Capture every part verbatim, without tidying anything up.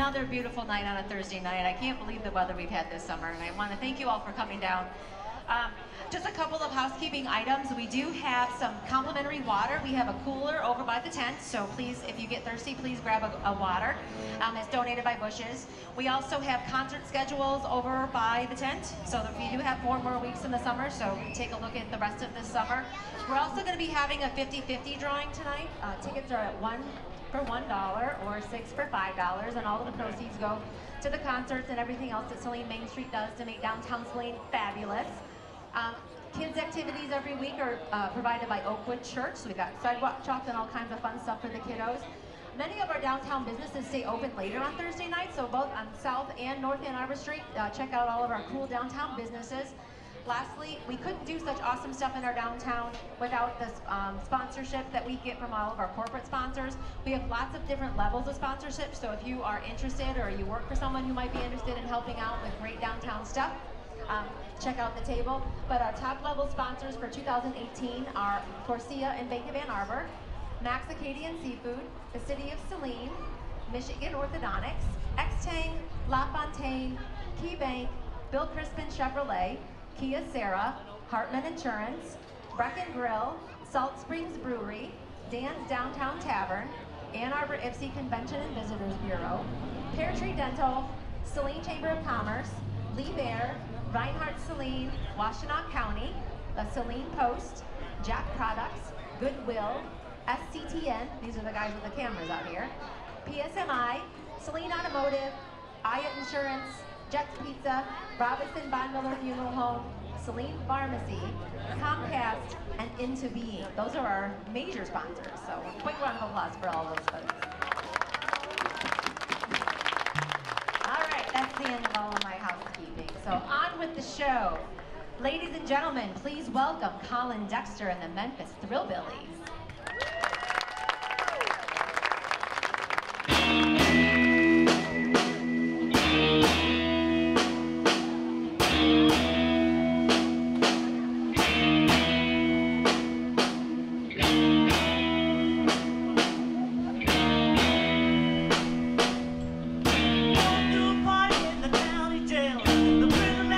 another beautiful night on a Thursday night. I can't believe the weather we've had this summer, and I want to thank you all for coming down. Um, just a couple of housekeeping items. We do have some complimentary water. We have a cooler over by the tent, so please, if you get thirsty, please grab a, a water. Um, it's donated by Bush's. We also have concert schedules over by the tent, so that we do have four more weeks in the summer, so take a look at the rest of this summer. We're also going to be having a fifty fifty drawing tonight. Uh, tickets are at one for one dollar or six for five dollars, and all of the proceeds go to the concerts and everything else that Saline Main Street does to make downtown Saline fabulous. Um, kids activities every week are uh, provided by Oakwood Church, so we've got sidewalk chalk and all kinds of fun stuff for the kiddos. Many of our downtown businesses stay open later on Thursday night, so both on South and North Ann Arbor Street, uh, check out all of our cool downtown businesses. Lastly, we couldn't do such awesome stuff in our downtown without the um, sponsorship that we get from all of our corporate sponsors. We have lots of different levels of sponsorship, so if you are interested or you work for someone who might be interested in helping out with great downtown stuff, um, check out the table. But our top level sponsors for two thousand eighteen are Corsia and Bank of Ann Arbor, Max Acadian Seafood, the City of Saline, Michigan Orthodontics, X-Tang, La Fontaine, Key Bank, Bill Crispin Chevrolet, Kia Sarah, Hartman Insurance, Brecken Grill, Salt Springs Brewery, Dan's Downtown Tavern, Ann Arbor I P S I Convention and Visitors Bureau, Pear Tree Dental, Saline Chamber of Commerce, Lee Bear, Reinhardt Saline, Washtenaw County, the Saline Post, Jack Products, Goodwill, S C T N, these are the guys with the cameras out here, P S M I, Saline Automotive, Aya Insurance, Jets Pizza, Robinson Bondmiller Funeral Home, Saline Pharmacy, Comcast, and Into Being. Those are our major sponsors, so a quick round of applause for all those folks. All right, that's the end of all of my housekeeping. So on with the show. Ladies and gentlemen, please welcome Colin Dexter and the Memphis Thrillbillies.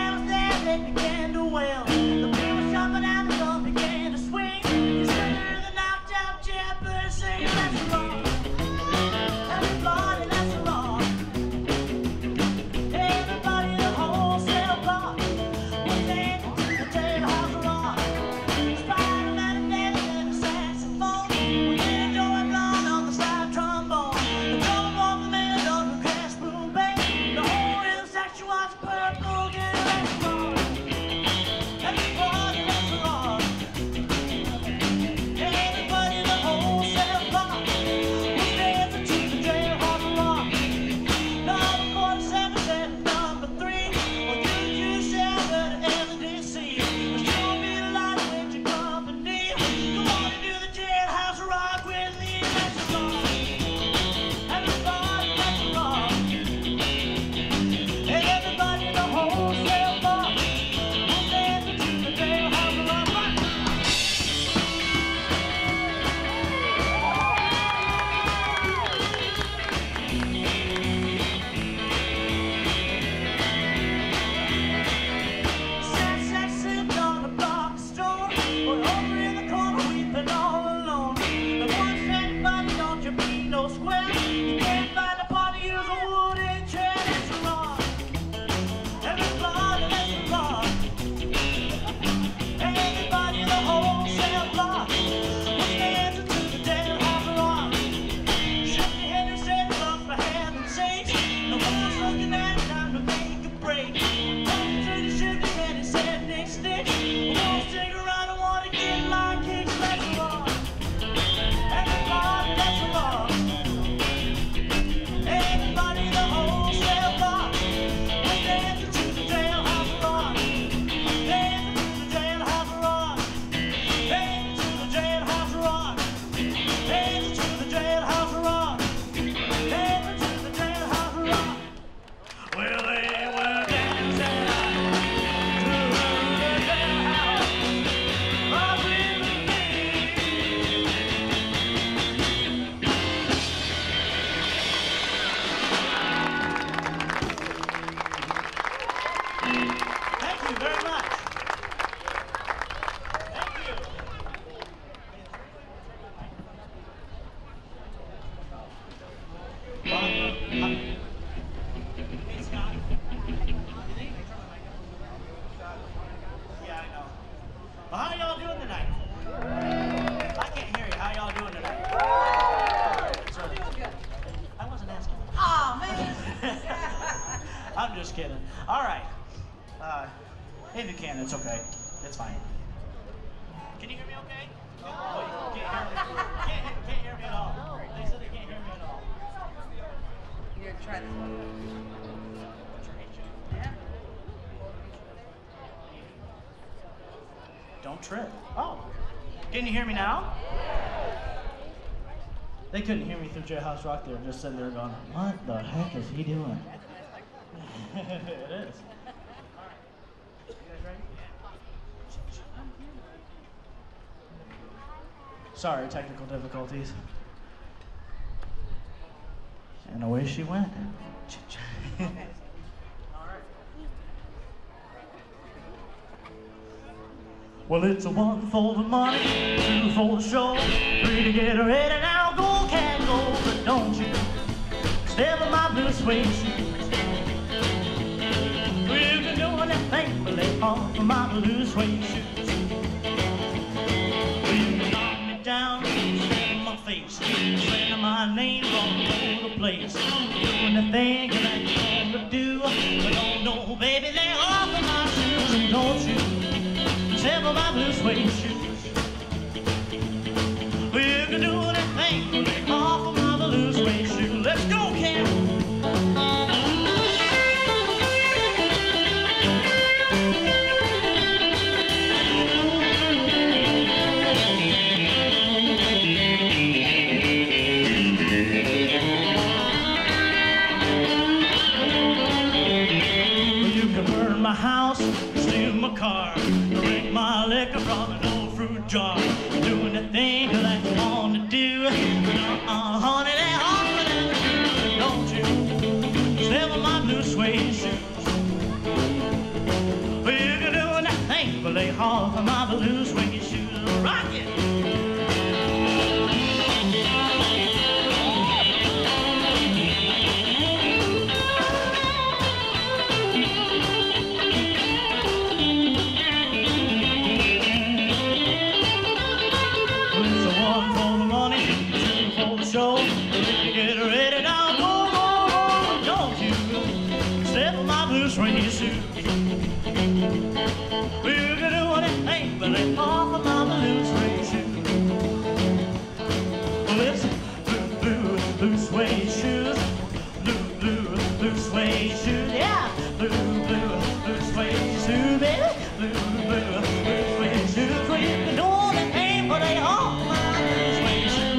Began to wail. The bill was sharp and the drum began to swing. You just kidding. All right. Uh, if you can, it's okay. It's fine. Can you hear me okay? Oh, you can't hear me. Can't, can't hear me at all. They said they can't hear me at all. You're gonna try this one. Yeah. Don't trip. Oh. Can you hear me now? They couldn't hear me through Jailhouse Rock. They were just sitting there going, what the heck is he doing? It is. You guys ready? Sorry, technical difficulties. And away she went. Well, it's a one for the money, two for the show, three to get ready now. Go, can't go, but don't you step on my blue suede shoes. Well, you can do anything but lay off of my blue suede shoes. Well, you can knock me down, step on my face, slandering my name all over the place. Doing the thing that you want to do, but don't, no, baby, lay off of my shoes, and don't you step on my blue suede shoes. Well, you can do anything, lay off of my blue suede shoes. Let's go, Cam. You can burn my house, steal my car, drink my liquor from an old fruit jar. Doing the thing that you want to do. Uh-uh, honey, they offer that you, don't you step on my blue suede shoes. Well, you can do anything but lay off of my blue suede shoes. Rock it! Show, get ready now, go, go, go, don't you step on my blue suede shoes. Well, you can do anything but lay off of my blue suede shoes. Well, it's blue, blue, blue suede shoes, blue, blue, blue suede shoes, yeah, blue, blue, blue suede shoes, baby, blue, blue, blue suede shoes. Well, you can do anything but lay off my blue suede shoes.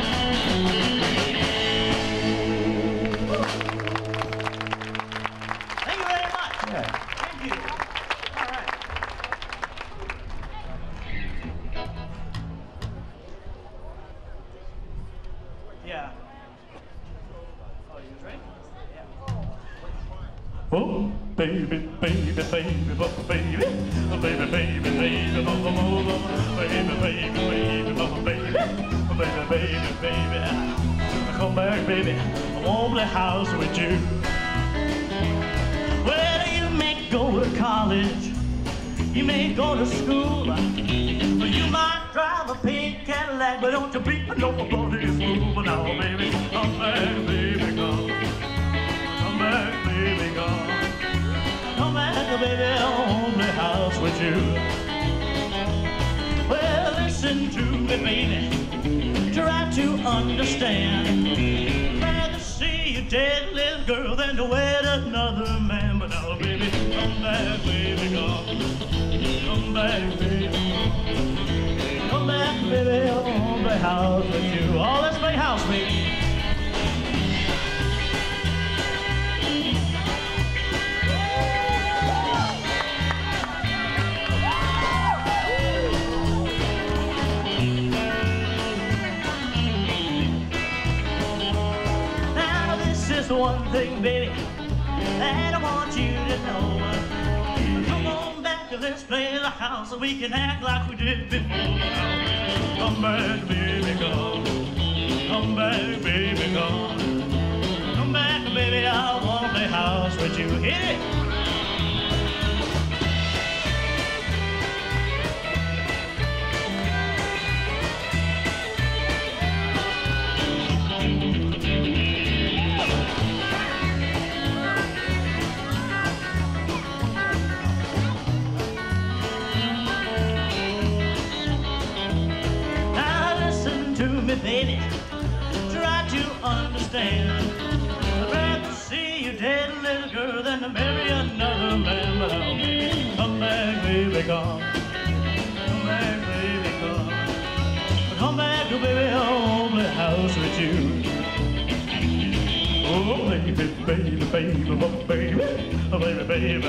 Oh, baby, baby, baby, baby, baby, baby, baby, baby, baby, mama, mama, baby, baby, baby, mama, baby, baby, baby, baby, come back, baby, I won't play house with you. Well, you may go to college, you may go to school, you might drive a pink Cadillac, but don't you be nobody's fool. But now, baby, come back, baby, come. Come back, baby, come. Come back, baby, I won't play house with you. Well, listen to me, baby, try to understand. Rather see you dead, little girl, than to wed another man. But now, baby, come back, baby, come. Come back, baby. Come back, baby, I won't play house with you. Oh, let's play house, baby. One thing, baby, that I want you to know. Come on back and let's play the house so we can act like we did before. Come back, baby, come. Come back, baby, come. Come back, baby, I want to play house with you. Hit it! and marry another man, but I'll baby, come back, baby, come. Come back, baby, come. Come back to baby, home, the house with you. Oh, baby, baby, baby, baby, baby, baby, baby, baby, baby,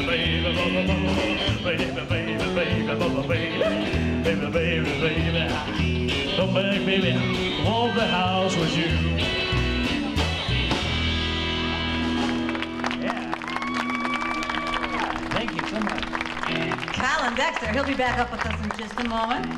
baby, baby, baby, baby, come back, baby, home, the house with you. Yeah. Thank you so much. Colin Dexter, he'll be back up with us in just a moment.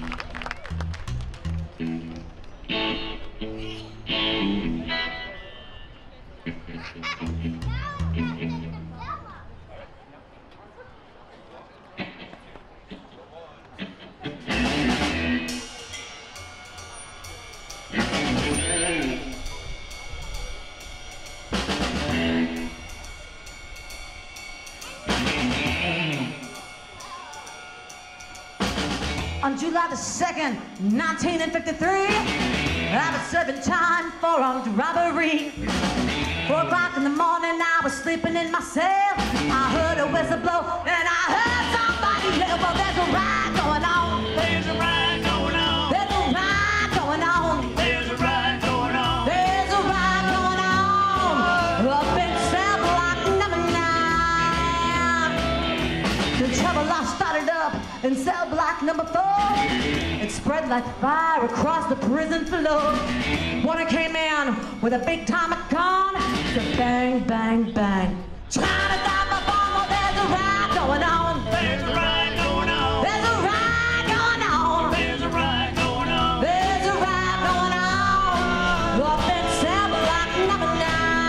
On July the second, nineteen fifty-three, I was serving time for armed robbery. Four o'clock in the morning, I was sleeping in my cell. I heard a whistle blow, and I heard somebody yell, well, there's a riot going on. There's a riot going on. There's a riot going on. There's a riot going on. There's a riot going on up in cell block number nine. The trouble I started up in cell block number four. It spread like fire across the prison floor. One came in with a big time gun. Said bang, bang, bang. Trying to stop my bomb. Well, there's a riot going on. There's a riot going on. There's a riot going on. There's a riot going on. There's a riot going on up in cell block number nine.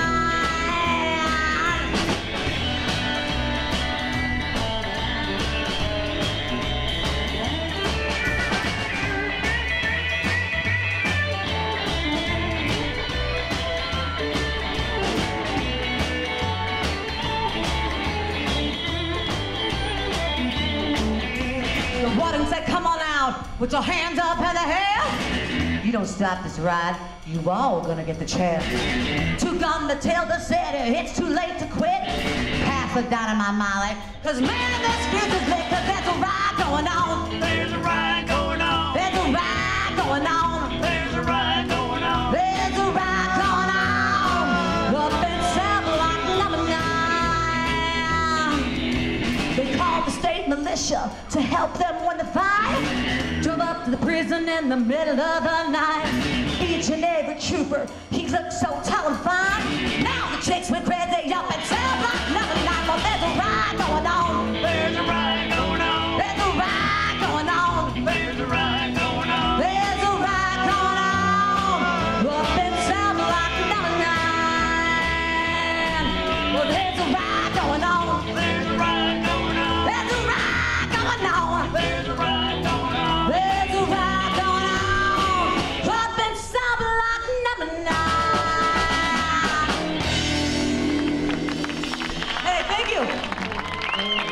The warden said, come on out with your hands up in the air. You don't stop this ride, you all gonna get the chair. Two gun Matilda said, it's too late to quit. Pass the dynamite, Molly, cause man, this fuse is lit, cause there's a ride going on. There's a riot going on. There's a ride going on. There's a riot going on. There's a ride going on up in cell block number nine. They called the state militia to help them win the fight. Drove up to the prison in the middle of the night. Each and every trooper, he looked so tall and fine. Now the chicks went crazy up in cell block number nine. Well, there's a ride going on. There's a riot going on. There's a ride going on. There's a riot going on. There's a ride going on up in cell block number nine. Well, there's a ride going on. There's a riot going on. There's a ride going on. There's a riot going on. There's a ride going on up in cell block number nine. Hey, thank you.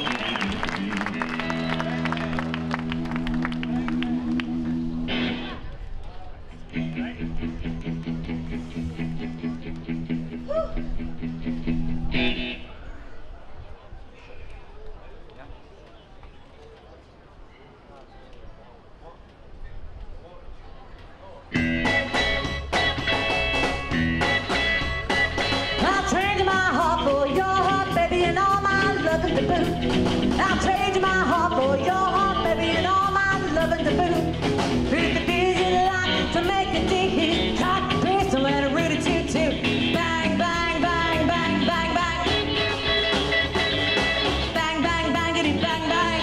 I'll trade my heart for your heart, baby, and all my loving to boot. I'll trade my heart for your heart, baby, and all my loving to boot. If it is you like to make a deal, cock a pistol and a rooty toot toot. Bang, bang, bang, bang, bang, bang. Bang, bang, bangity, bang, bang.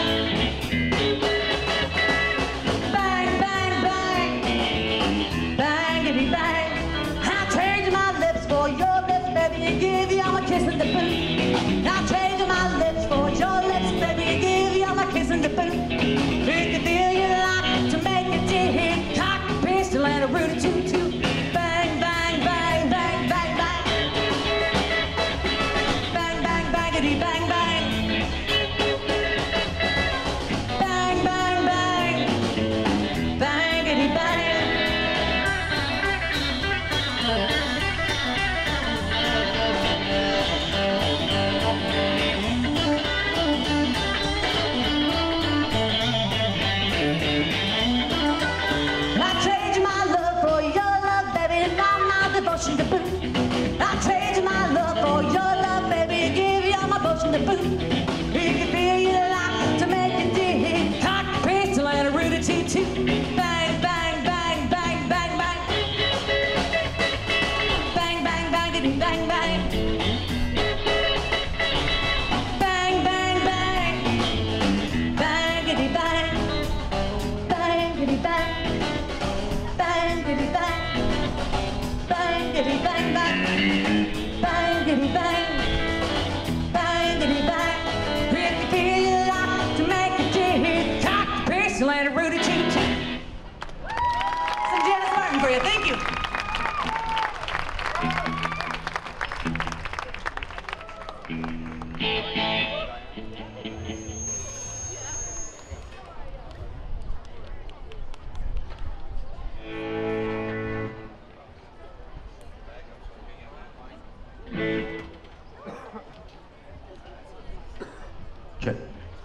Bang, bang, bang. Bangity, bang. I'll trade my lips for your lips, baby, and give you all a kiss in the boot. I'll trade my lips for your lips. potion to boot. I'll trade my love for your love, baby. Give you my potion to boot. It can feel you like to make you dig. Cock, pistol, and a rooty toot toot. Bang, bang, bang, bang, bang, bang. Bang, bang, bang, diddy, bang, bang. Bang, bang, bang. Bang, diddy, bang. Bang, diddy, bang. Bang, diddy, bang. Bang, diddy, bang, bang. Bang, diddy, bang. Bang, diddy, bang. If you feel like to make a jig, cock, pistol, and a rooty toot toot. Some Janice Martin for you. Thank you. Check.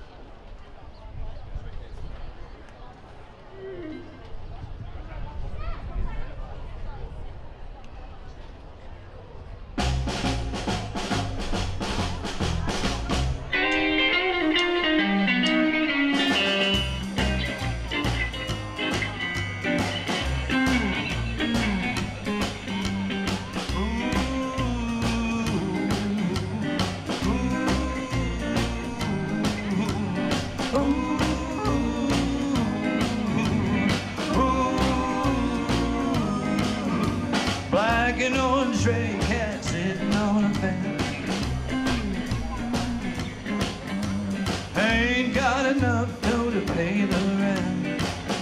Black and orange stray cat sitting on a bench. Ain't got enough dough to pay the rent.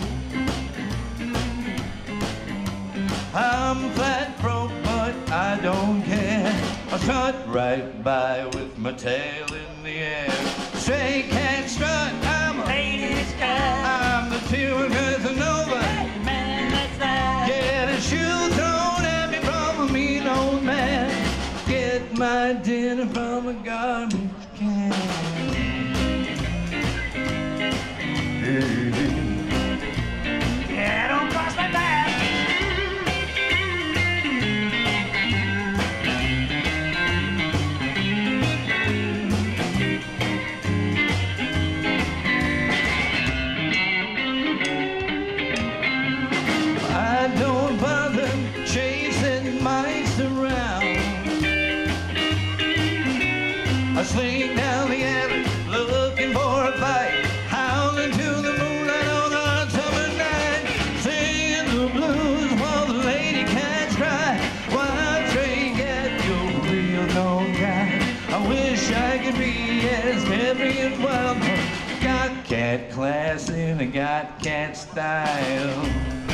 I'm flat broke, but I don't care. I strut right by with my tail in the air. Stray cat strut, I'm a ladies' cat. I'm the pure Casanova. Hey, man, that's that. Get a shoe thrown at me from a mean old man. Get my dinner from a garbage can. Yeah, don't cross my path. I don't bother chasing mice around. I swing down the alley looking for a fight, howling to the moonlight on a summer night, singing the blues while the lady cats cry. Wild stray cat, you're a real gone guy. I wish I could be as heavy and wild, but got cat class and I got cat style.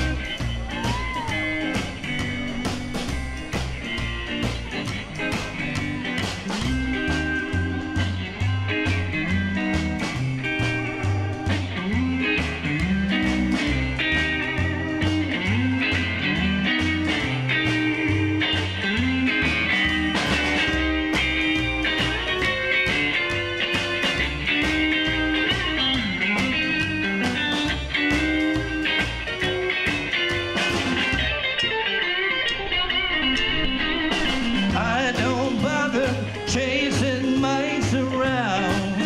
I don't bother chasing mice around.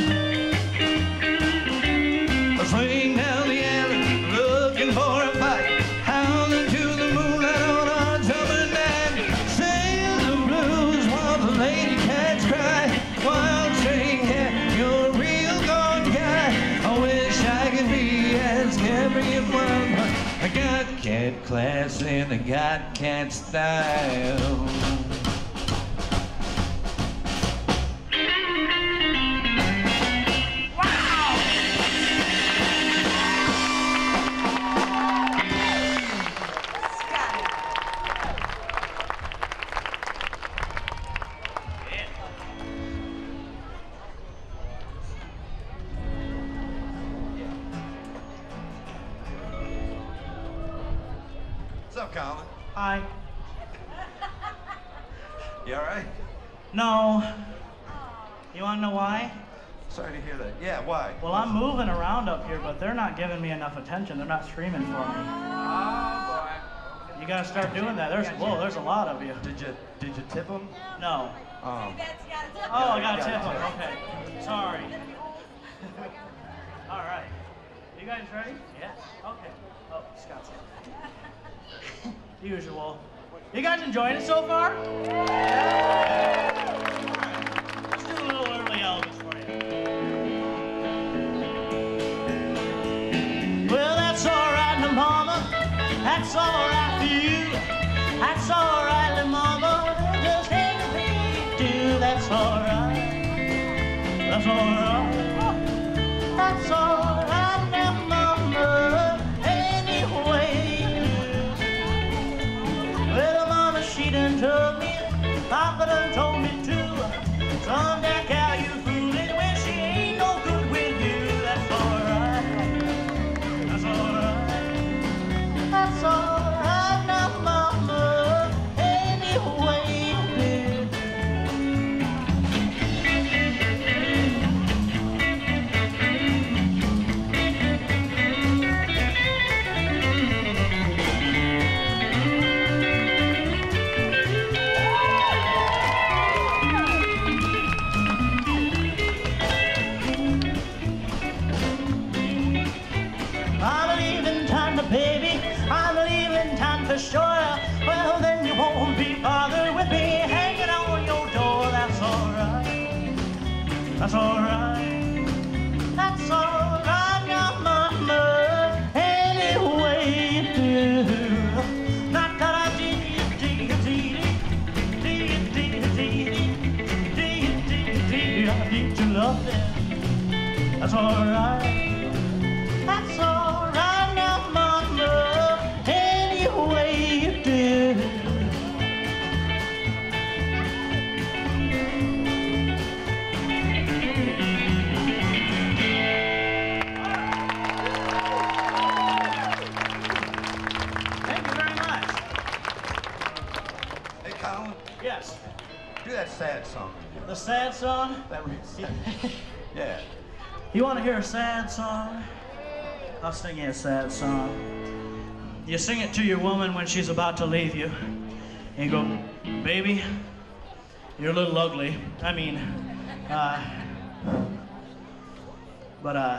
I swing down the alley looking for a fight, howling to the moonlight on a summer night, singing the blues while the lady cats cry. Wild stray cat, you're a real gone guy. I wish I could be as heavy and wild, but I got cat class and I got cat style. What's up, Colin? Hi. You all right? No. You want to know why? Sorry to hear that. Yeah, why? Well, I'm moving around up here, but they're not giving me enough attention. They're not screaming for me. Oh boy. You You gotta start doing that. There's whoa, there's a lot of you. Did you did you tip him? No. Um, Oh, I gotta tip them. Okay. Sorry. All right. You guys ready? Yeah. Okay. Oh, Scott's in. Usual. You guys enjoying it so far? Yeah. Let's do a little early Elvis for you. Well, that's all right, now, Mama. That's all right for you. That's all right, little Mama. Just ain't a big deal. That's all right. That's all right. That's all right, now, Mama. Anyway. Well, Mama, she done told me. Papa done told me too. Son, that cow you fooling when she ain't no good with you. That's all right. That's all right. That's all right now, Mama. Anyway, baby, I believe in time for sure. Well, then you won't be bothered with me hanging on your door. That's all right. That's all right. That's all right now, Mama. Anyway, do. Not that I did, did, did, did, did, did, did, I need your loving. That's all right. That's all right now, Mama. Anyway you do. Thank you very much. hey, Colin, Yes. do that sad song. The sad song? That real sad. Yeah. You want to hear a sad song? I'll sing you a sad song. You sing it to your woman when she's about to leave you. And you go, baby, you're a little ugly. I mean, uh, but, uh,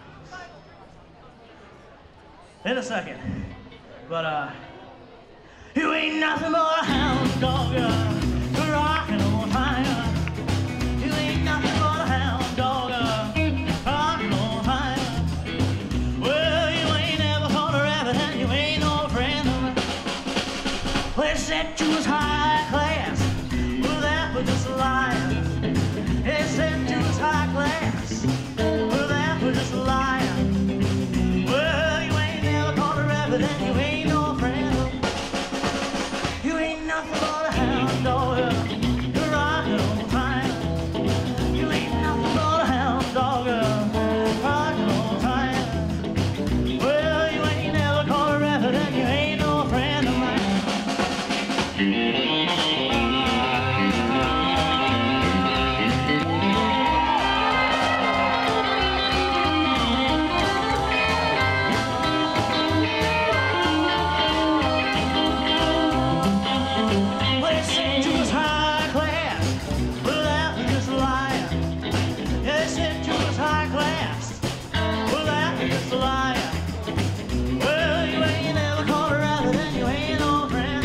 in a second. But, uh, you ain't nothing but a hound dog, uh, rockin' all the time. You ain't nothing but a hound dog, uh, rockin' all the time. Well, you ain't never caught a rabbit and you ain't no friend of mine. Well, said you was high class. Well, that was just a lie. They said you was high class. Well, that was just a lie. Well, you ain't never caught a rabbit and you ain't no friend of mine. You ain't nothing but a hound dog. You're rockin' all the time. You ain't nothing but a hound dog. Rockin' all the time. Well, you ain't never caught a rabbit and you ain't no friend of mine. Well, they said you was high class. Well, that was just a lie. Yeah, they said you was high class. Well, that was just a lie. Well, you ain't never caught a rabbit and you ain't no friend.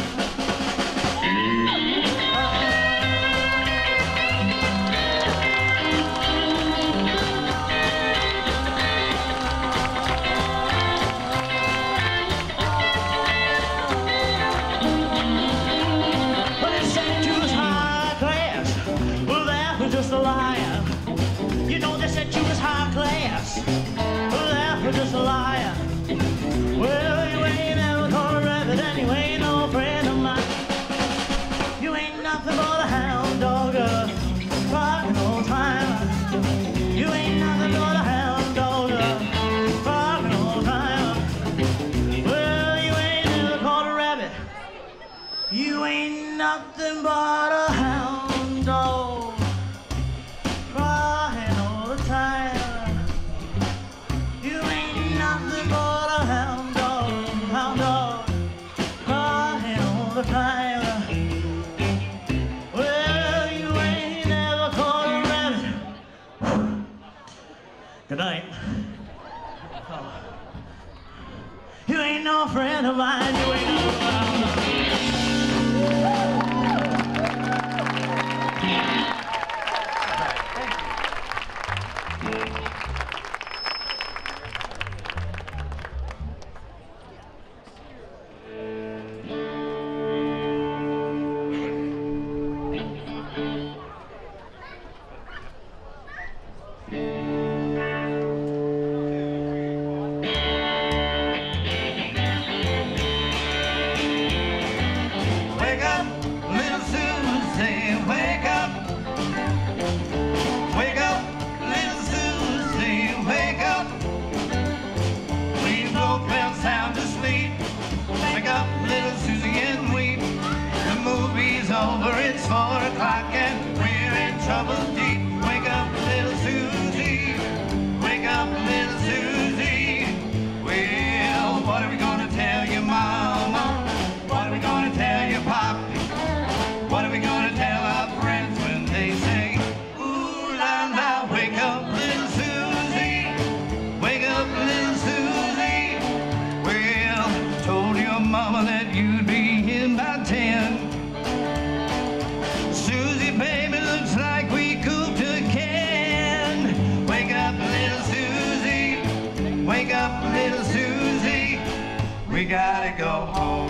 Well, they said you was high class. Well, that was just a lie. You know they said you was high class. Well, that was just a lie. Well, you ain't never caught a rabbit and you ain't no friend of mine. You ain't nothing but a hound dog, uh, rockin' all the time. You ain't nothing but a hound dog, uh, rockin' all the time. Well, you ain't never caught a rabbit. You ain't nothing but a hound dog, crying all the time. You ain't nothing but a hound dog, hound dog, the time. Well, you ain't never caught a rabbit. Good night. Oh. You ain't no friend of mine, you ain't no friend of mine. We gotta go home.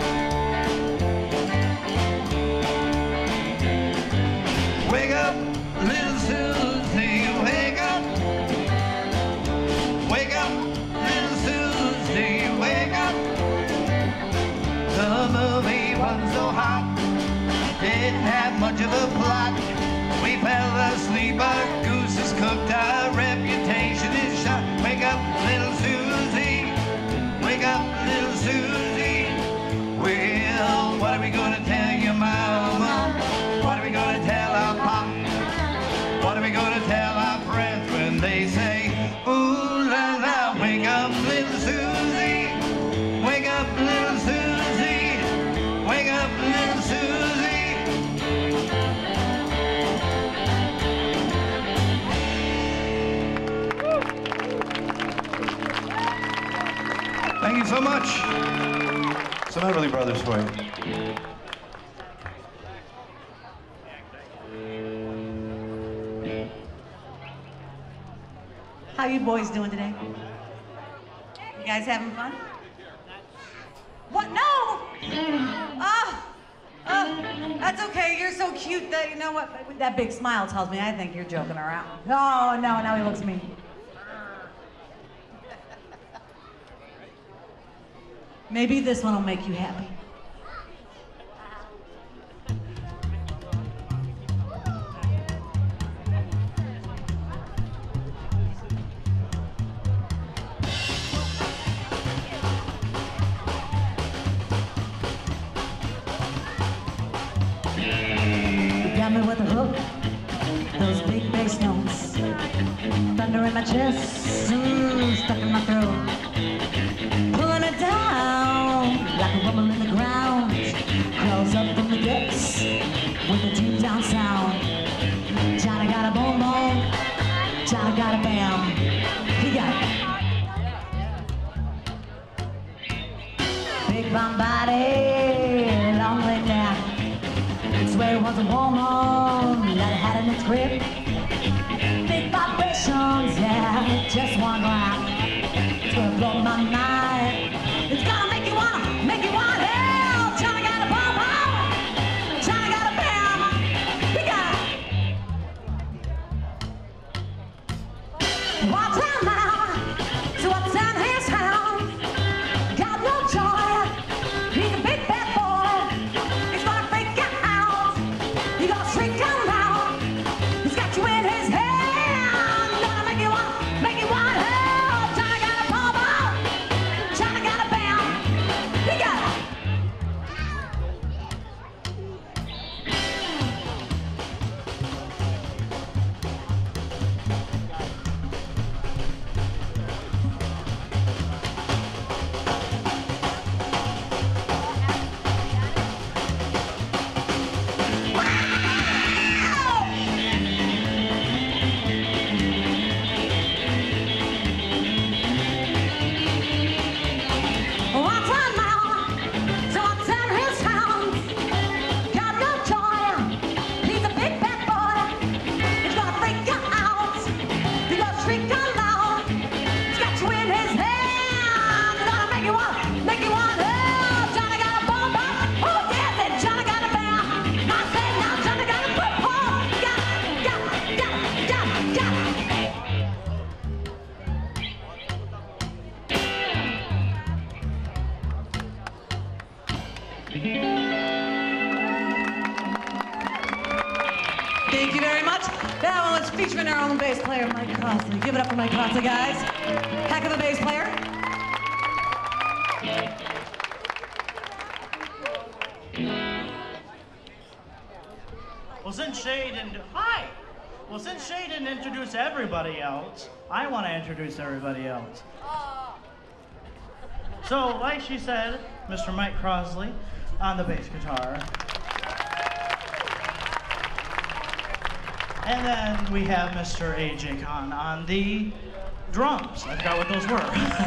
Wake up, little Susie, wake up. Wake up, little Susie, wake up. The movie wasn't so hot, didn't have much of a plot. We fell asleep, our goose is cooked, our reputation is shot. Wake up, little Susie, wake up, little Susie. Well, what are we gonna tell your mama? What are we gonna tell our pop? What are we gonna tell our friends when they say, ooh la la, wake up, little Susie. Wake up, little Susie. Wake up, little Susie. Thank you so much. Some Everly Brothers for you. How you boys doing today? You guys having fun? What? No! Oh, oh, that's okay. You're so cute that, you know what? That big smile tells me I think you're joking around. Oh, no, now he looks mean. Maybe this one will make you happy. You got me with a hook, those big bass notes, thunder in my chest, mm, stuck in my throat. Pulling it down like a rumble in the ground, curls up from the depths with a deep down sound. Johnny got a boom boom, Johnny got a bam, he got it. Big bomb body, long leg neck. Swear it was a woman that had in its grip. Big vibrations, yeah, just one round. It's gonna blow my mind. It's gonna make you wanna, make you wanna hell. Johnny got a bomb bomb. Johnny got a bam. Thank you very much. That one was featuring our own bass player, Mike Crossley. Give it up for Mike Crossley, guys. Heck of a bass player. Well, since Shay didn't, hi! Well, since Shay didn't introduce everybody else, I want to introduce everybody else. So, like she said, Mister Mike Crossley on the bass guitar. And then we have Mister A J Khan on the drums. I forgot what those were.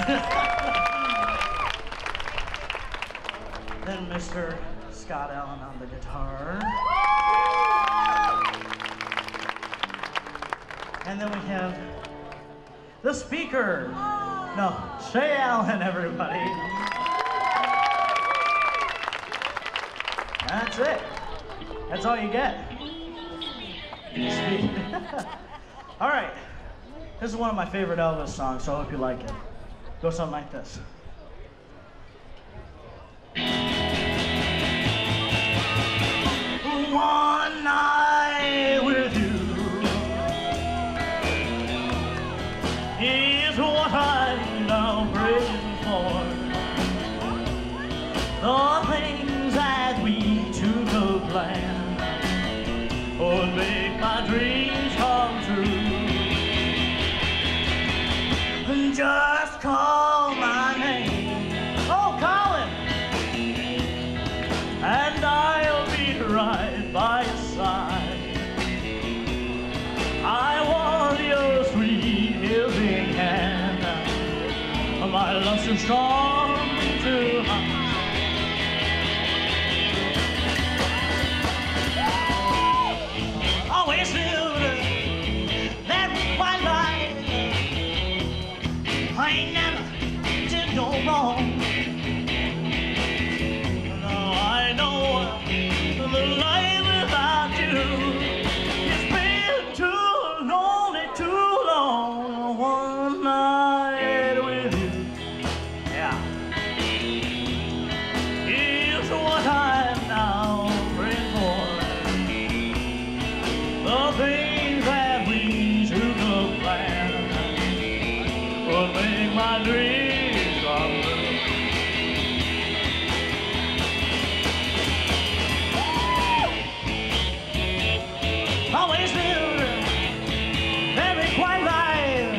Then Mister Scott Allen on the guitar. And then we have the speaker. No, Shay Allen, everybody. That's it. That's all you get. All right. This is one of my favorite Elvis songs, so I hope you like it. Go something like this. One night with you is what I'm now praying for. The things that we two could plan would make my dreams come true. Just call my name, oh Colin, and I'll be right by your side. I want your sweet helping hand. My love's too strong to hide. Always knew that white light, I ain't never did no wrong. Now I know the life without you, it's been too lonely, too long. One night with you, yeah, is what I'm now praying for. The things that we two could plan would make my dreams come true. Always lived every quiet life.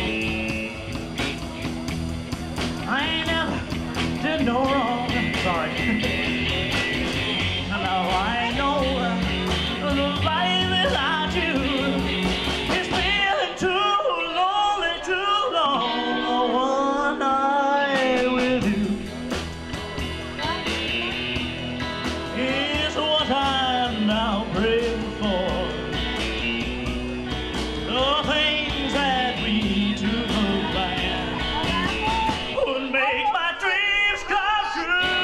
I ain't never did no wrong. Sorry. Now I know the life without you, it's been too lonely, too long. One night with you is what I'm now praying for. The things that we two could plan would make my dreams come true.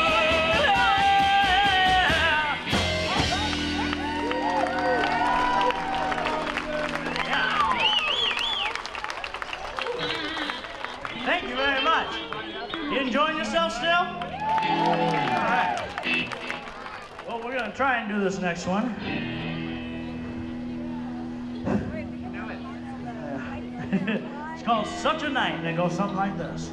Thank you very much. You enjoying yourself still? All right. Well, we're going to try and do this next one. Yeah. It's called Such a Night, and it goes something like this.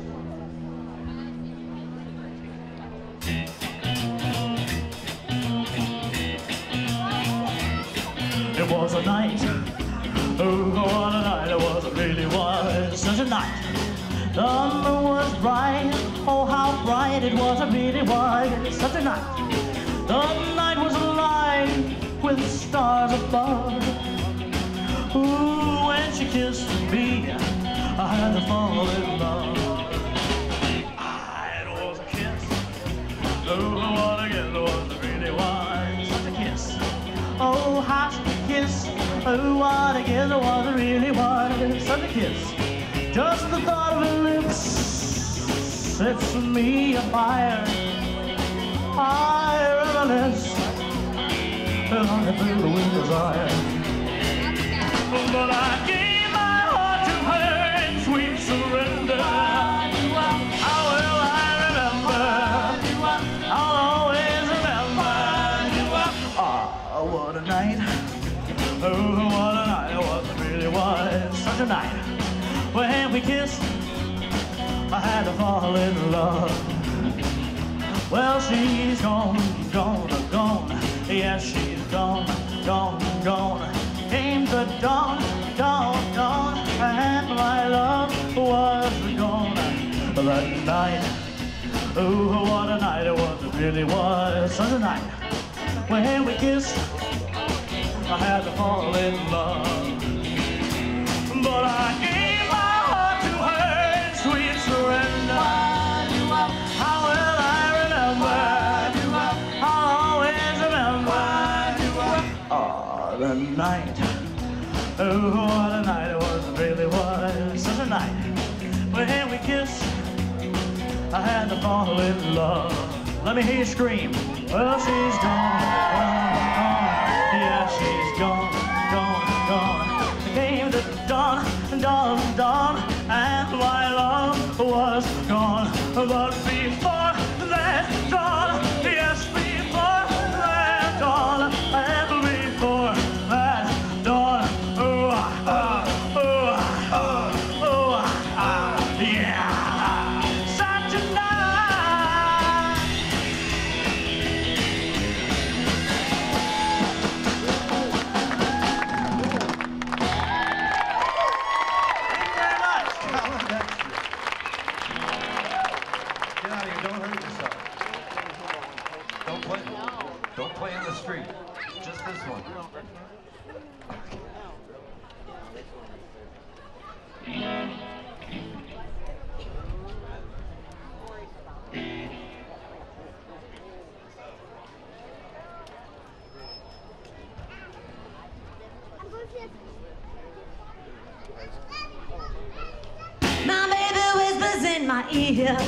It was a night, oh, what a night it was, it really was such a night. The moon was bright, oh how bright it was, it really was such a night. The night was alive with stars above. Ooh, when she kissed me, I had to fall in love. Ah, it was a kiss, oh what a kiss, it was, it really was such a kiss. Oh, how she kiss, oh what a kiss, it was, it really was such a kiss. Just the thought of her lips sets me afire. I reminisce and I feel the wind desire. But I gave my heart to her in sweet surrender. How will I remember? I'll always remember. Ah, what a night. such a night. When we kissed, I had to fall in love. Well, she's gone, gone, gone. Yes, she's gone, gone, gone. Came the dawn, dawn, dawn, and my love was gone that night. Oh, what a night it was, it really was such a night. When we kissed, I had to fall in love. But I gave my heart to her in sweet surrender. How will I remember? I'll always remember. Oh, the night. Oh, what a night it was, it really was such a night. When we kissed, I had to fall in love. Let me hear you scream. Well, she's gone, gone, gone. Yeah, she's gone, gone, gone. Came the dawn, dawn, dawn, and my love was gone. But before that dawn, yes, before that dawn, and before that dawn, oh, ah, oh, ah, oh, oh, ah, yeah. Such a night. Get out of here, don't hurt yourself. Don't play, don't play in the street. Just this one. My baby whispers in my ear,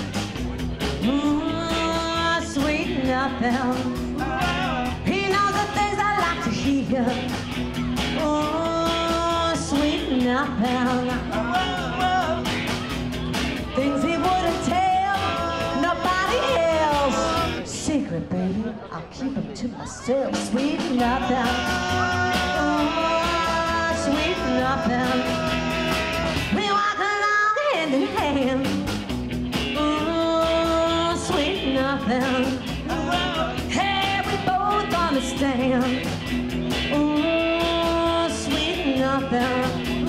mm, sweet nothing. He knows the things I like to hear, oh, sweet nothing. Things he wouldn't tell nobody else. Secret, baby, I'll keep them to myself. Sweet nothing, oh, sweet nothing. We walk along hand in hand, ooh, sweet nothing. Hey, we both understand, ooh, sweet nothing.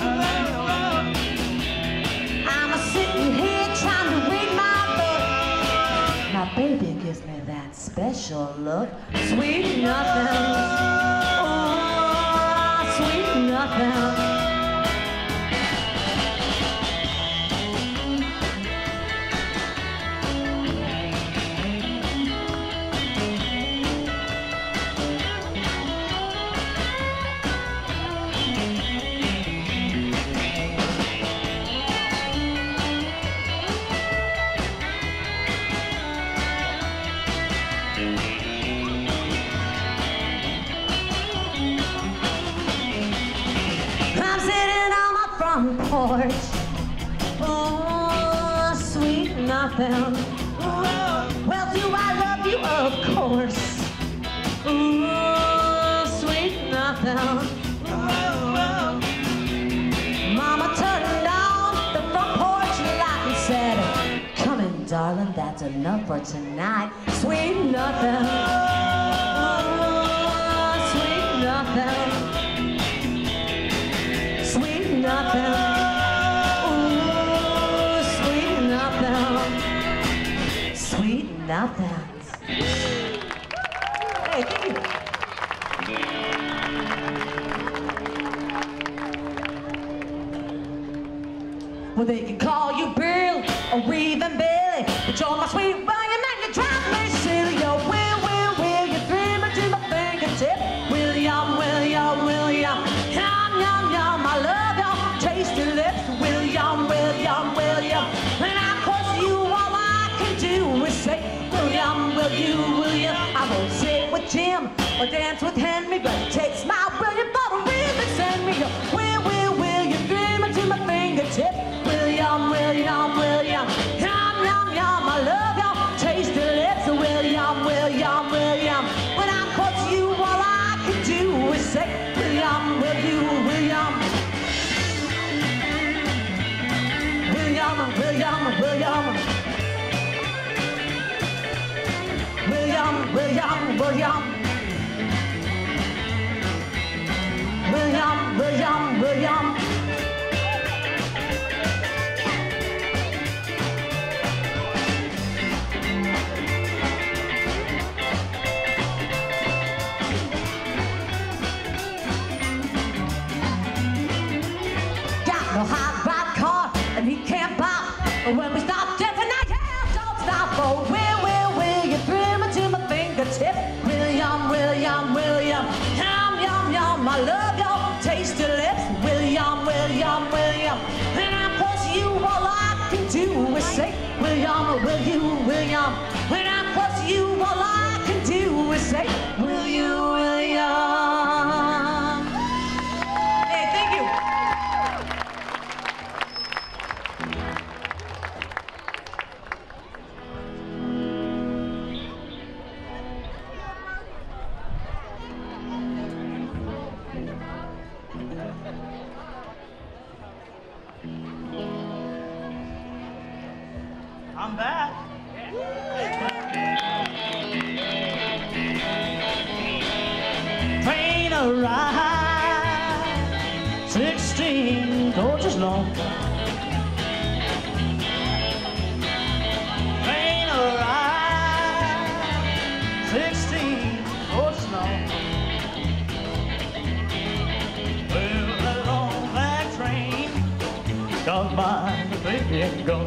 I'm a sitting here trying to read my book. My baby gives me that special look. Sweet nothing, ooh, sweet nothing. I'm sitting on my front porch, oh, sweet nothing. Well, do I love you? Of course. Ooh, sweet nothing. Mama turned on the front porch light and said, "Come in, darling, that's enough for tonight." Sweet nothing. Ooh, sweet nothing. Sweet nothing. Ooh, sweet nothing. Sweet nothing. Hey, thank you. Well, they can call you Bill or even Billy, but you're my sweet William and you drive me silly. Oh, Will, Will, Will, you threw me to my fingertip. William, William, William. Yum, yum, yum, I love your tasty lips. William, William, William. When I cross you, all I can do is say, William, will you, will you? I won't sit with Jim or dance with Henry, but it takes my William for the reason send me. Will, will, will, you threw me to my fingertip. William, William, William. Yum, yum, yum, I love your tasty lips. William, William, William. When I'm close to you, all I can do is say, William, will you, William? William. William, William, William. Got no hot rod car and he can't pop. But when we stop dancing, I yell, don't stop. Oh, will, will, will you thrill me to my fingertip? William, William, William. Yum, yum, yum, I love your tasty lips. William, William, William. And I'm close to you, all I can do is say, William, will you, William? When I'm close to you, all I can do is say, will you, William? Hey, thank you. I'm back. Train a ride, sixteen coaches long. Train a ride, sixteen coaches long. Well, that long black train got my baby and go.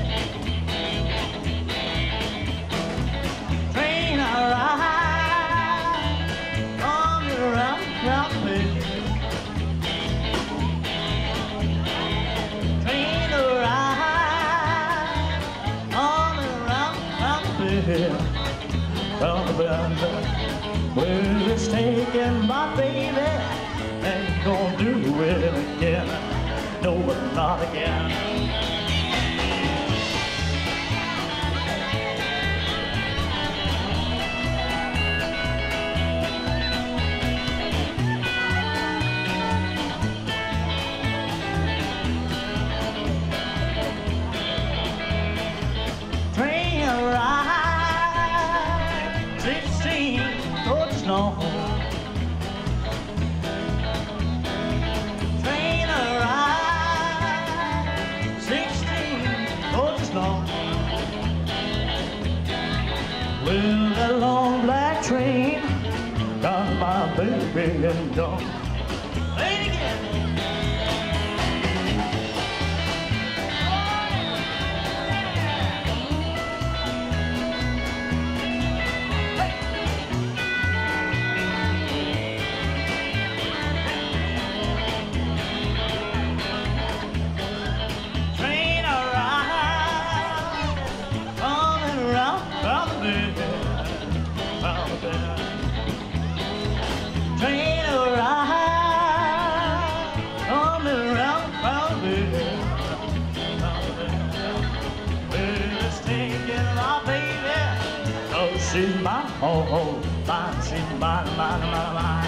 Well, it's taking my baby, ain't gonna do it again. No, but not again. Train ride, sixteen coaches long. Train ride, sixteen coaches long. Well, that long black train got my baby and gone. Play it again. Train a ride, coming around, round there. Well, it's taking my baby, oh, she's mine, oh, oh, mine, she's mine, mine, mine, mine.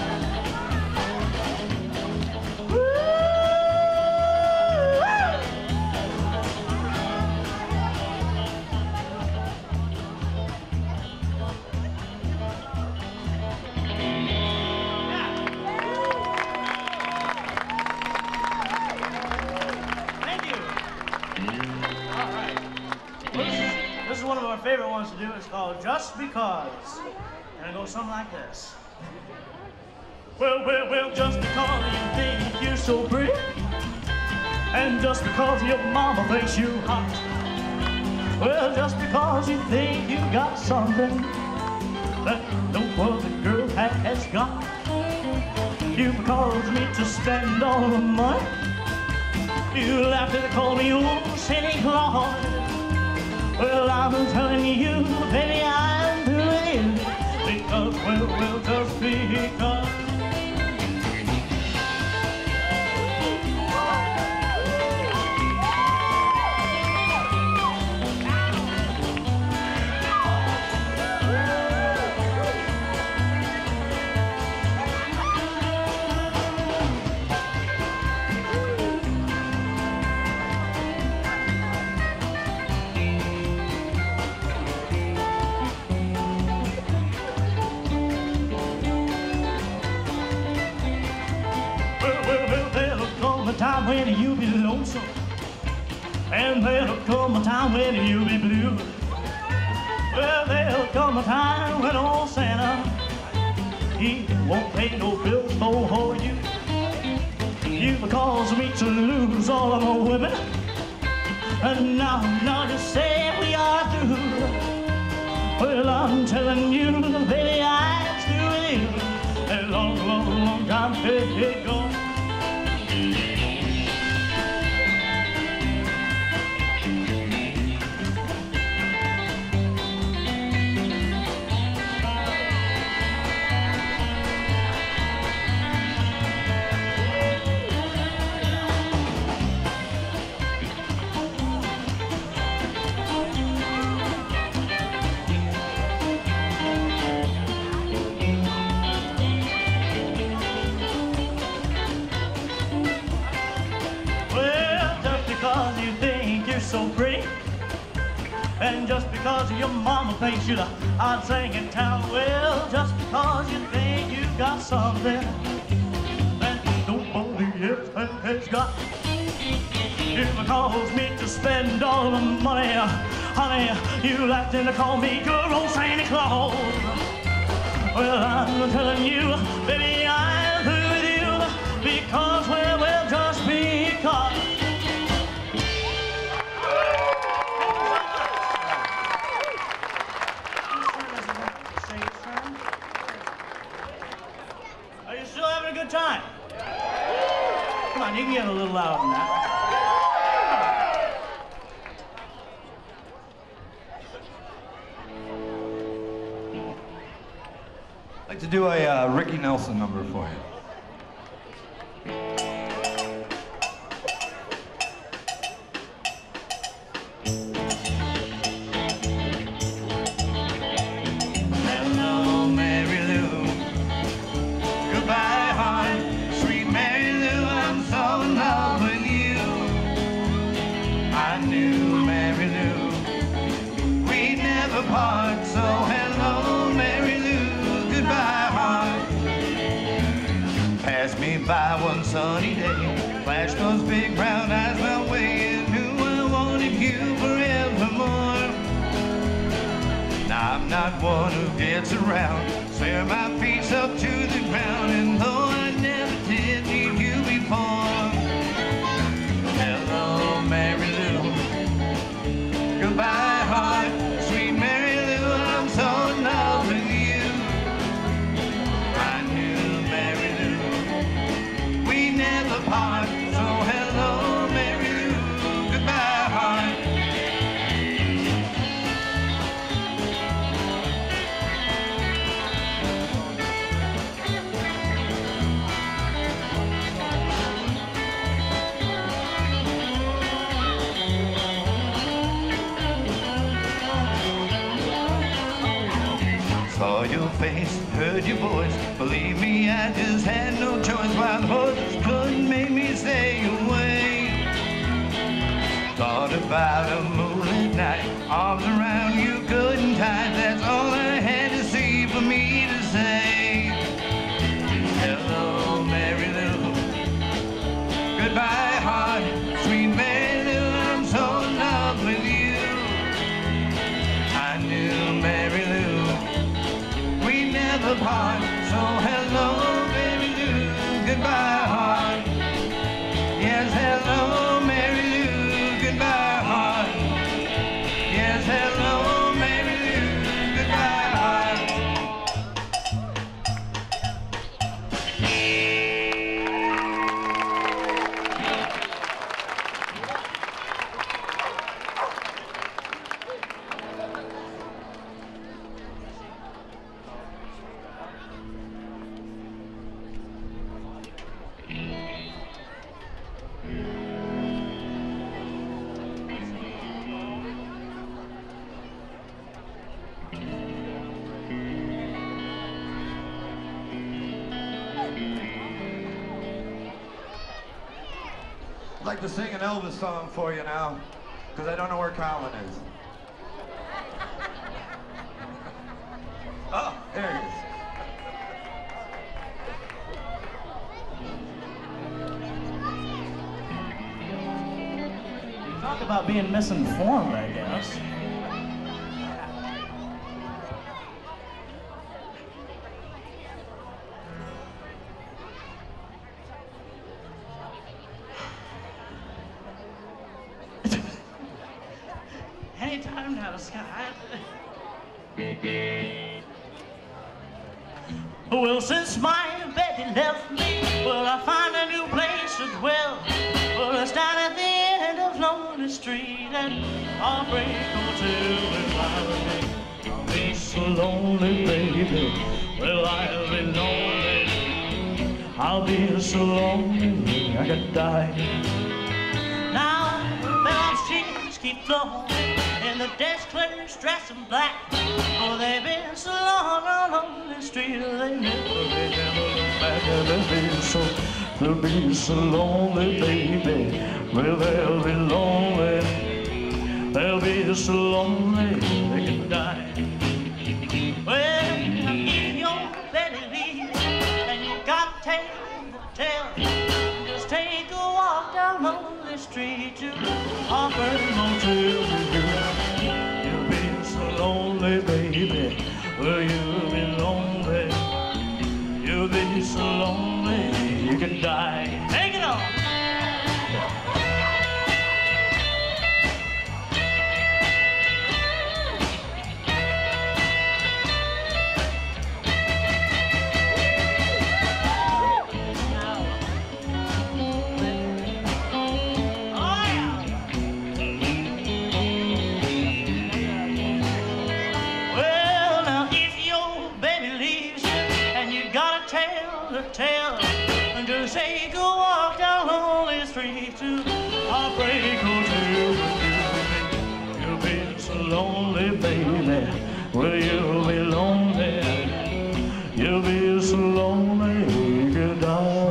This is one of our favorite ones to do. It's called Just Because. And it goes something like this. Well, well, well, just because you think you're so pretty, and just because your mama thinks you hot, well, just because you think you got something that no other girl has got, you cause me to spend all the money. You laugh and call me old Santa Claus. Well, I'm telling you, baby, I'm doing it because, well, well, just because. time when you be lonesome, and there'll come a time when you be blue. Well, there'll come a time when old Santa, he won't pay no bills for you. You've caused me to lose all of my women, and now, now you say we are through. Well, I'm telling you, baby, I'm still with you. A long, long, long time ago. So pretty, and just because your mama thinks you're the odd thing in town, well, just because you think you got something that nobody else has got, you cause me to spend all the money, honey. You acting to call me good old Santa Claus. Well, I'm telling you, baby, I'm through with you, because, well, well, just because. Good time. Come on, you can get a little louder than that. I'd like to do a uh, Ricky Nelson number for you. By one sunny day, flash those big brown eyes my way, and knew I wanted you forevermore. Now I'm not one who gets around, swear my feet's up to the ground, and though I never did meet you before. Hello, Mary Lou. Goodbye, heart, sweet Mary Lou. I'm so in love with you. I knew Mary Lou. Never part, so hello, Mary Lou, goodbye, heart. Saw your face, heard your voice, believe me, I just had no choice. While the horses couldn't make me stay away. Thought about a moonlit night, arms around you good and tight. That's all I had to see for me to say. Hello, Mary Lou. Goodbye, heart, sweet Mary Lou. I'm so in love with you. I knew Mary Lou. We never part, so hello, Mary Lou. Goodbye, heart. Yes, hello, Mary Lou. Goodbye, heart. Yes, hello, Mary Lou. Goodbye, heart. I'd like to sing an Elvis song for you now, because I don't know where Colin is. Oh, there he is. about being misinformed, I guess. Anytime now, Scott. Well, since my Betty left me, well, I find a new place to dwell. Well, it's down at the end of Lonely Street at Heartbreak Hotel. Well, I'll be so lonely, baby. Well, I'll be lonely. I'll be so lonely, I could die. Now, the bell's cheeks keep flowing, and the desk clerks dressed in black. Oh, they've been so long on Lonely Street, they never, they never look back. And they'll be so, they'll be so lonely, baby. Well, they'll be lonely. They'll be so lonely, they can die. Well, if your Betty leaves and you got a tale to tell, just take a walk down Lonely Street to Heartbreak Motel. You'll be so lonely, baby. Well, you'll be lonely. You'll be so lonely, you can die. Take it on. Tell and just take a walk down Lonely Street to Heartbreak Hotel. You'll be so lonely, baby. Well, you'll be lonely. You'll be so lonely, you could die.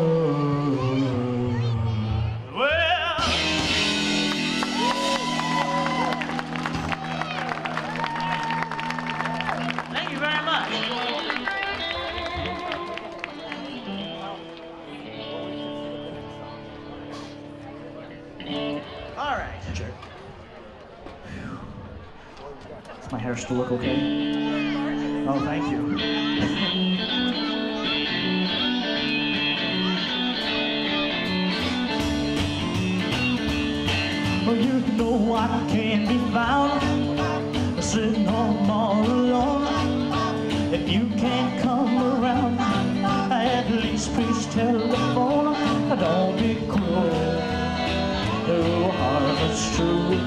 Well, thank you very much. All right. Check. Does my hair still look okay? Oh, thank you. Well, you know I can't be found sitting home all alone. If you can't come around, at least please tell the phone. Don't be cruel. Oh, that's true.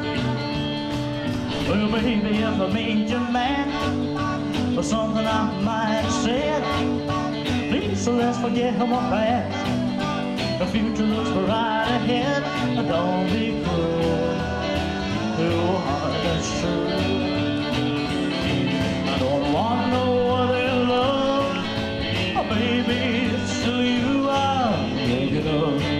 Well, baby, if I made you mad or something I might have said, please, so let's forget my past. The future looks bright ahead. Don't be cruel. Oh, that's true. I don't want no other love. Oh, baby, it's still you I'm thinking of.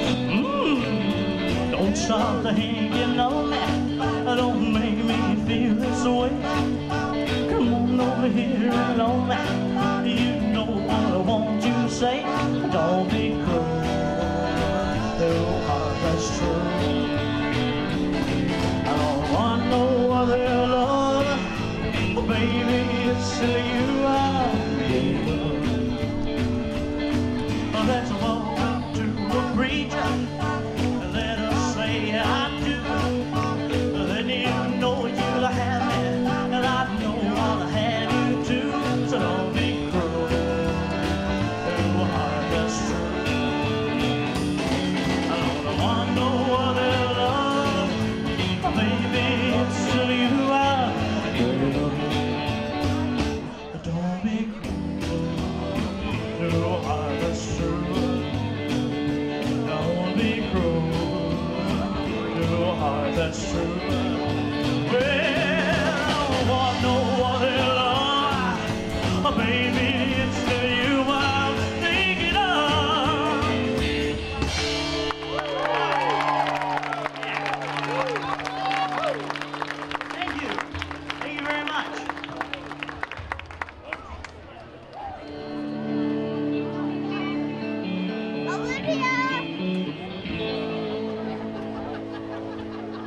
Don't stop thinking on that. Don't make me feel this way. Come on over here and on that. You know what I want you to say. Don't be cruel. Oh, heart, that's true. I don't want no other love. Oh, baby, it's still you I'm thinking of. Oh, let's walk to a preacher. I do, then you know you'll have me, and I know I'll have you too. So don't be cruel, oh, heart, that's true. I don't want no other love, oh, baby, it's still you I'm thinking of. Don't be cruel, oh, heart, that's true. Don't be cruel. Heart, that's true. Well, I don't want no other love. Oh, baby, it's still you I'm thinking of. Thank you. Thank you very much. Olivia!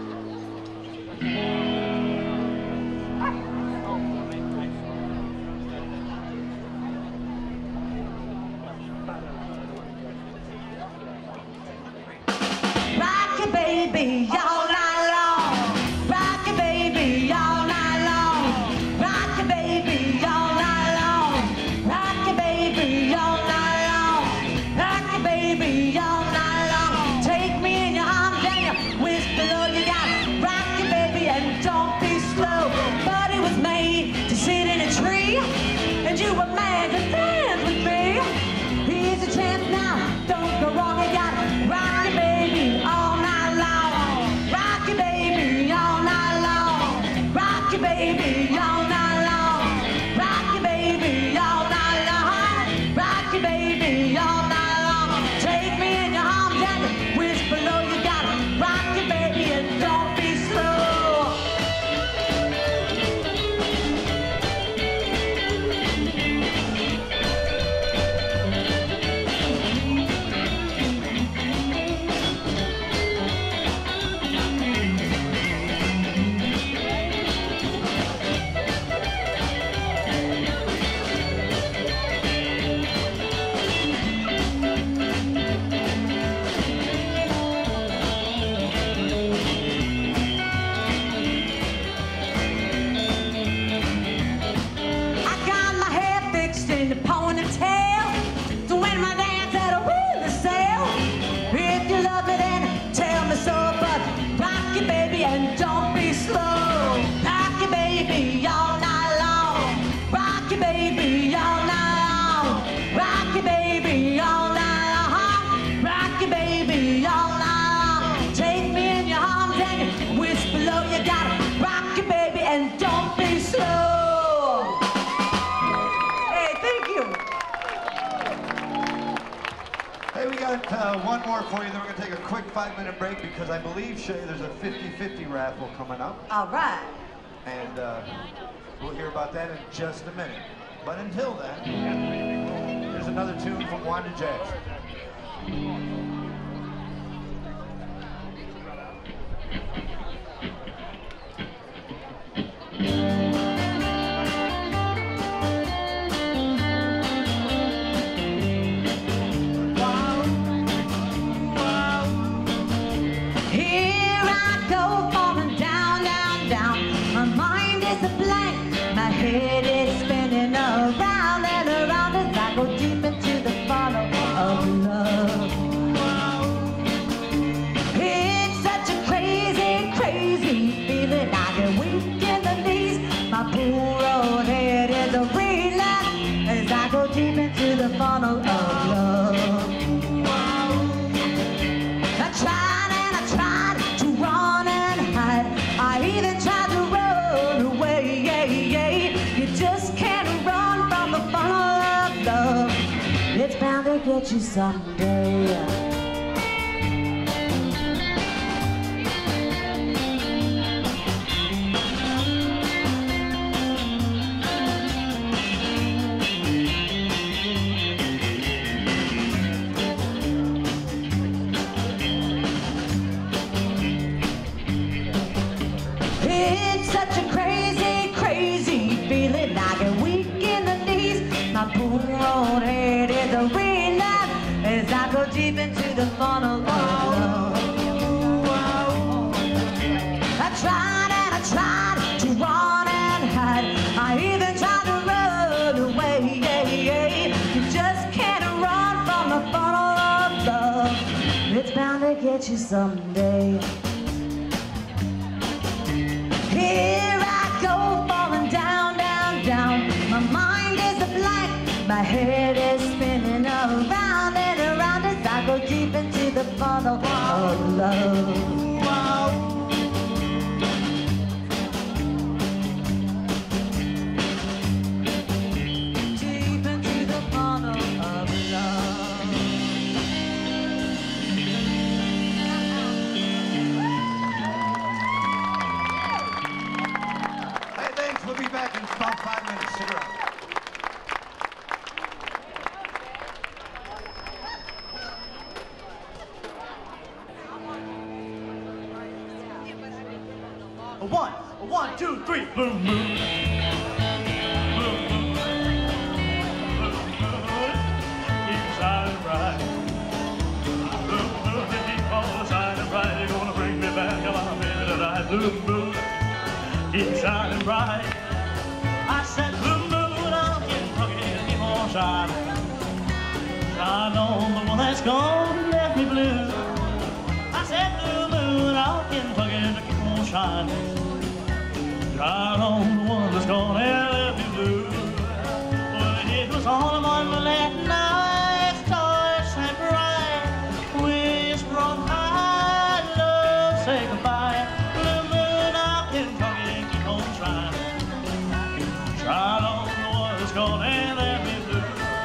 got uh, one more for you, then we're going to take a quick five-minute break because I believe, Shay, there's a fifty fifty raffle coming up. All right. And uh, we'll hear about that in just a minute. But until then, here's another tune from Wanda Jackson. Head is spinning around and around as I go deep into the funnel of love. It's such a crazy, crazy feeling. I get weak in the knees. My poor old head is a relapse as I go deep into the funnel of love. I tried and I tried to run and hide. I even tried to run away. Yeah, yeah. You just can't run from the funnel of love. It's bound to get you someday. It's such a crazy, crazy feeling. I get weak in the knees. My poor old head is a relapse as I go deep into the funnel of love. I tried and I tried to run and hide. I even tried to run away. Yeah, yeah. You just can't run from the funnel of love. It's bound to get you someday. Here I go, falling down, down, down. My mind is a blank, my head is spinning around and around as I go deep into the funnel of love. Deep into the funnel of love. We'll be back in about five minutes. Sit around. A one, a one, two, three. Blue moon. Blue moon. Blue moon. Keep shining bright. Blue moon, keep on shining bright. You're gonna bring me back. Come on, baby, tonight. Blue moon. Keep shining bright. I said, blue moon, I'll get drunk, keep on shining. Shine on the one that's gone and left me blue. I said, blue moon, I'll get drunk, keep on shining. Shine on the one that's gone and left me blue. Well, it was on one moonlight night, stars shine bright. Whisper on high, love, say goodbye. Blue moon, I'll get drunk. Shine on the one that's gone and let me blue.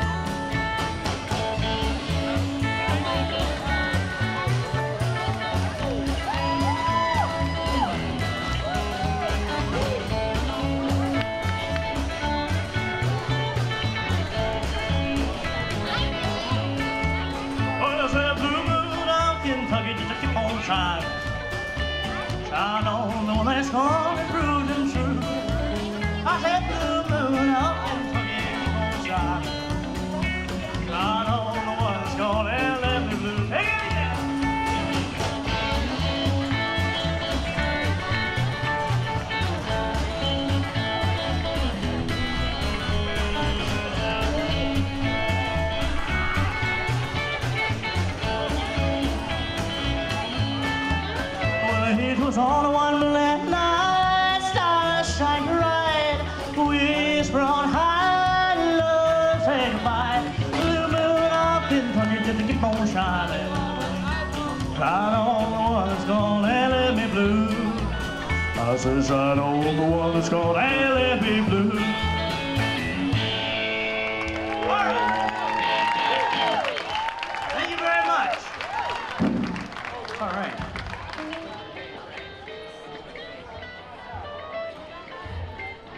Oh, I said blue moon out in Kentucky, just keep on shining. Shine on the one that's gone and proved and true. I said blue moon out in Kentucky, keep on shining. Shine on the one that's gone and left me blue. Take it again. Well, it was on one moonlight night, stars shine bright. Whisper on high, love, say goodbye. Blue moon up in Kentucky, just keep on shining. Shine on the one that's gone and let me blue. I said shine on the one that's gone and let me blue. All right. Thank you very much.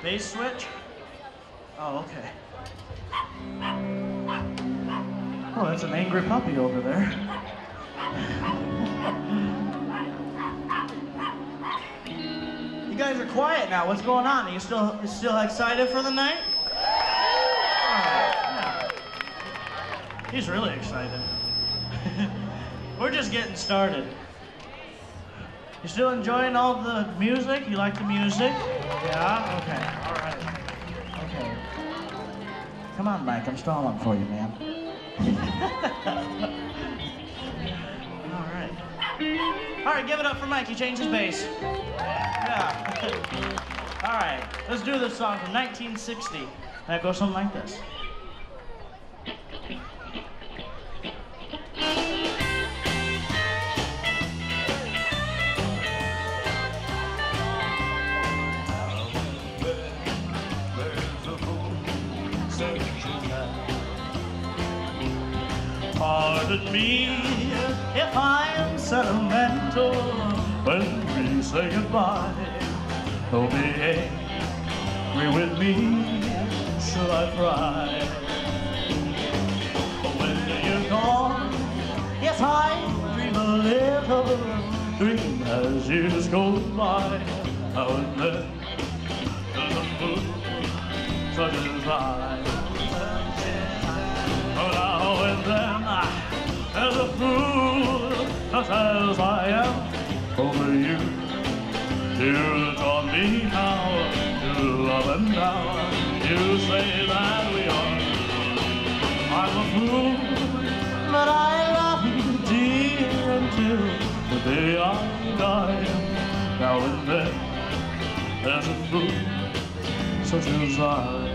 Base switch? Oh, okay. Oh, that's an angry puppy over there. You guys are quiet now. What's going on? Are you still, you still excited for the night? All right, yeah. He's really excited. We're just getting started. You still enjoying all the music? You like the music? Yeah? Okay. All right. Okay. Come on, Mike. I'm stalling for you, man. All right. All right, give it up for Mike. He changed his bass. Yeah. All right. Let's do this song from nineteen sixty. That goes something like this. Pardon me if I am sentimental when we say goodbye. Don't be angry with me, should I cry? When you're gone, yes, I dream a little dream as years go by. Now and then, there's a fool such as I. Now and then, as a fool, just as I am, over you. You taught me how to love, and now you say that we are. I'm a fool, but I love you, dear, until the day I die. Now and then, there's a fool such as I.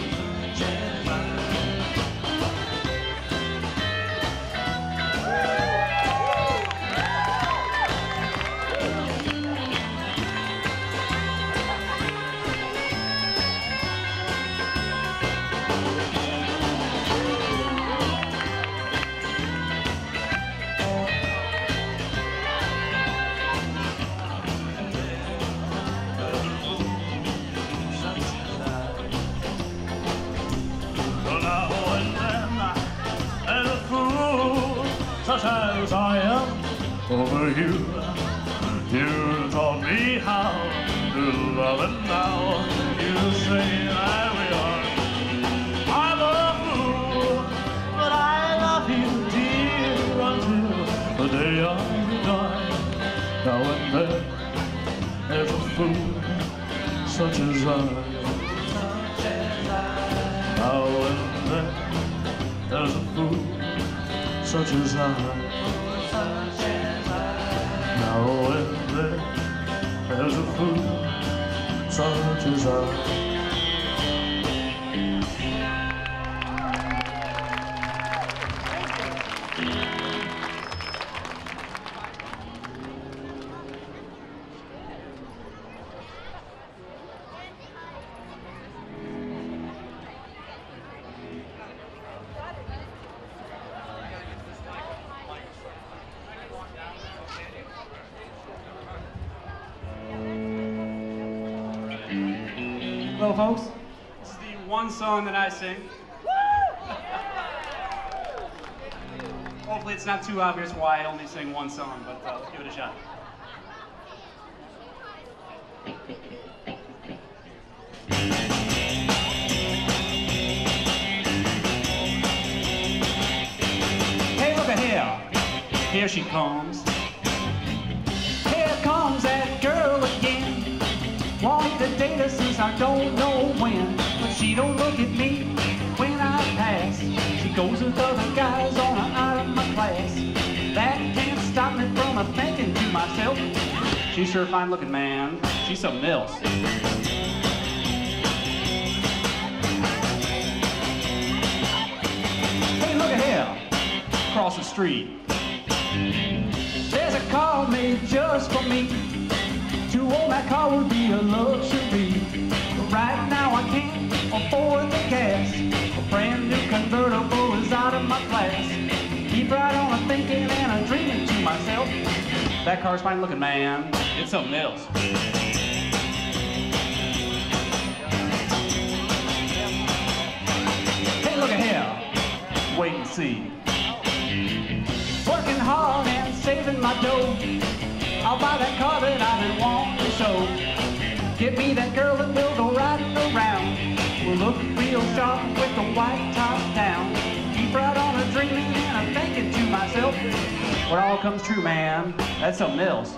Such as I am over you. You taught me how to love, and now you say that we are. I'm a fool, but I love you, dear, until the day I die. Now and then, there's a fool such as I. Now and then, there's a fool such as I. Now and then, there's a fool such as I. Hello, folks. This is the one song that I sing. Hopefully it's not too obvious why I only sing one song, but uh, let's give it a shot. Hey, look at here. Here she comes. Here comes that girl again. Wanted to date her since I don't know when, but she don't look at me when I pass. She goes with other guys on her out of my class. That can't stop me from thinking to myself, she's sure a fine looking, man. She's something else. Hey, look at here, across the street. There's a car made just for me. To own that car would be a luxury. But right now I can't afford the gas. A brand new convertible is out of my class. Keep right on a thinking and a dreaming to myself, that car's fine looking, man. It's something else. just wait and see. Working hard and saving my dough. I'll buy that car that I've been wanting so. Get me that girl that will go riding around. We'll look real sharp with the white top down. Keep right on a dreaming and I'm thinking to myself, what all comes true, man, that's something else.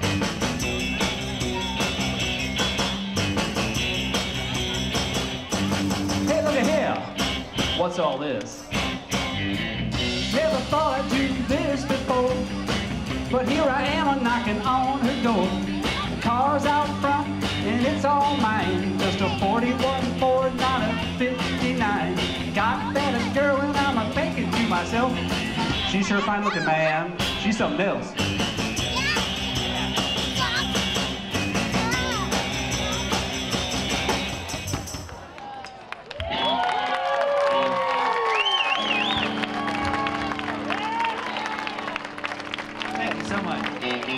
Hey, look at here. What's all this? Never thought I'd do this before, but here I am, a knocking on her door. The car's out front, and it's all mine. Just a forty-one Ford, not a fifty-nine. Got that a girl, and I'm a thinking to myself, she's sure fine looking, man. She's something else. Thank you so much.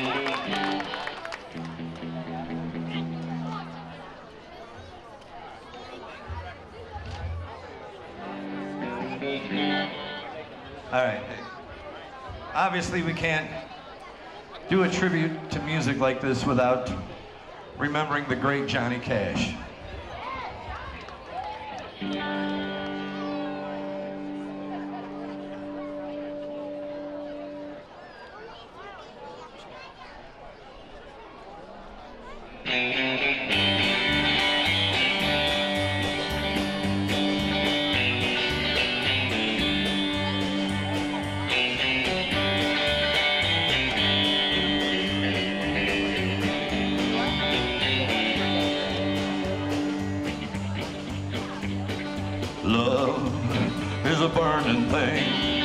All right. Obviously, we can't do a tribute to music like this without remembering the great Johnny Cash. Love is a burning thing,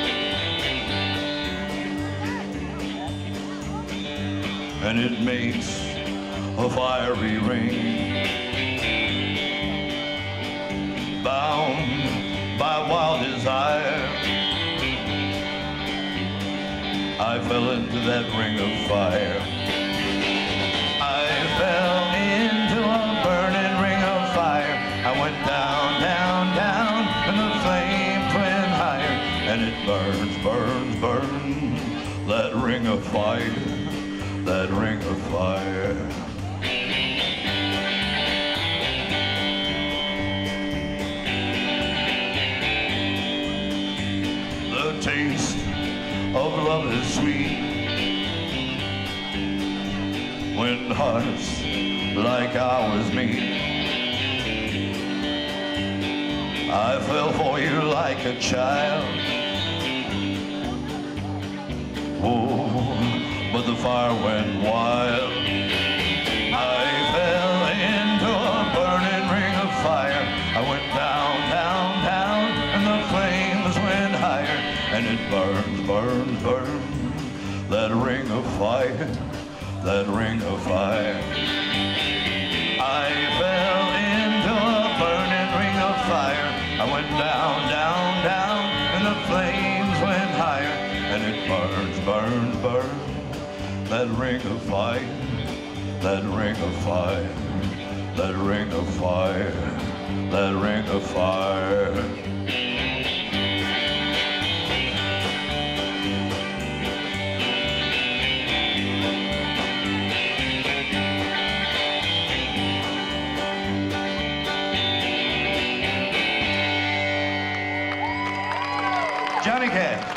and it makes a fiery ring. Bound by wild desire, I fell into that ring of fire. I fell into a burning ring of fire. I went down, down, down, and the flames went higher, and it burns, burns, burns, that ring of fire, that ring of fire. The taste of love is sweet when hearts like ours meet. I fell for you like a child. Oh, but the fire went wild. I fell into a burning ring of fire. I went down, down, down, and the flames went higher, and it burns, burns, burns, that ring of fire, that ring of fire. I fell into a burning ring of fire. I went down, down, down, and the flames went higher, and it burns, burns, burns, that ring of fire, that ring of fire, that ring of fire, that ring of fire. Johnny Cash.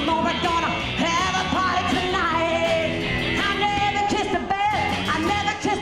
Gonna have a party tonight. I never kissed a bed, I never kissed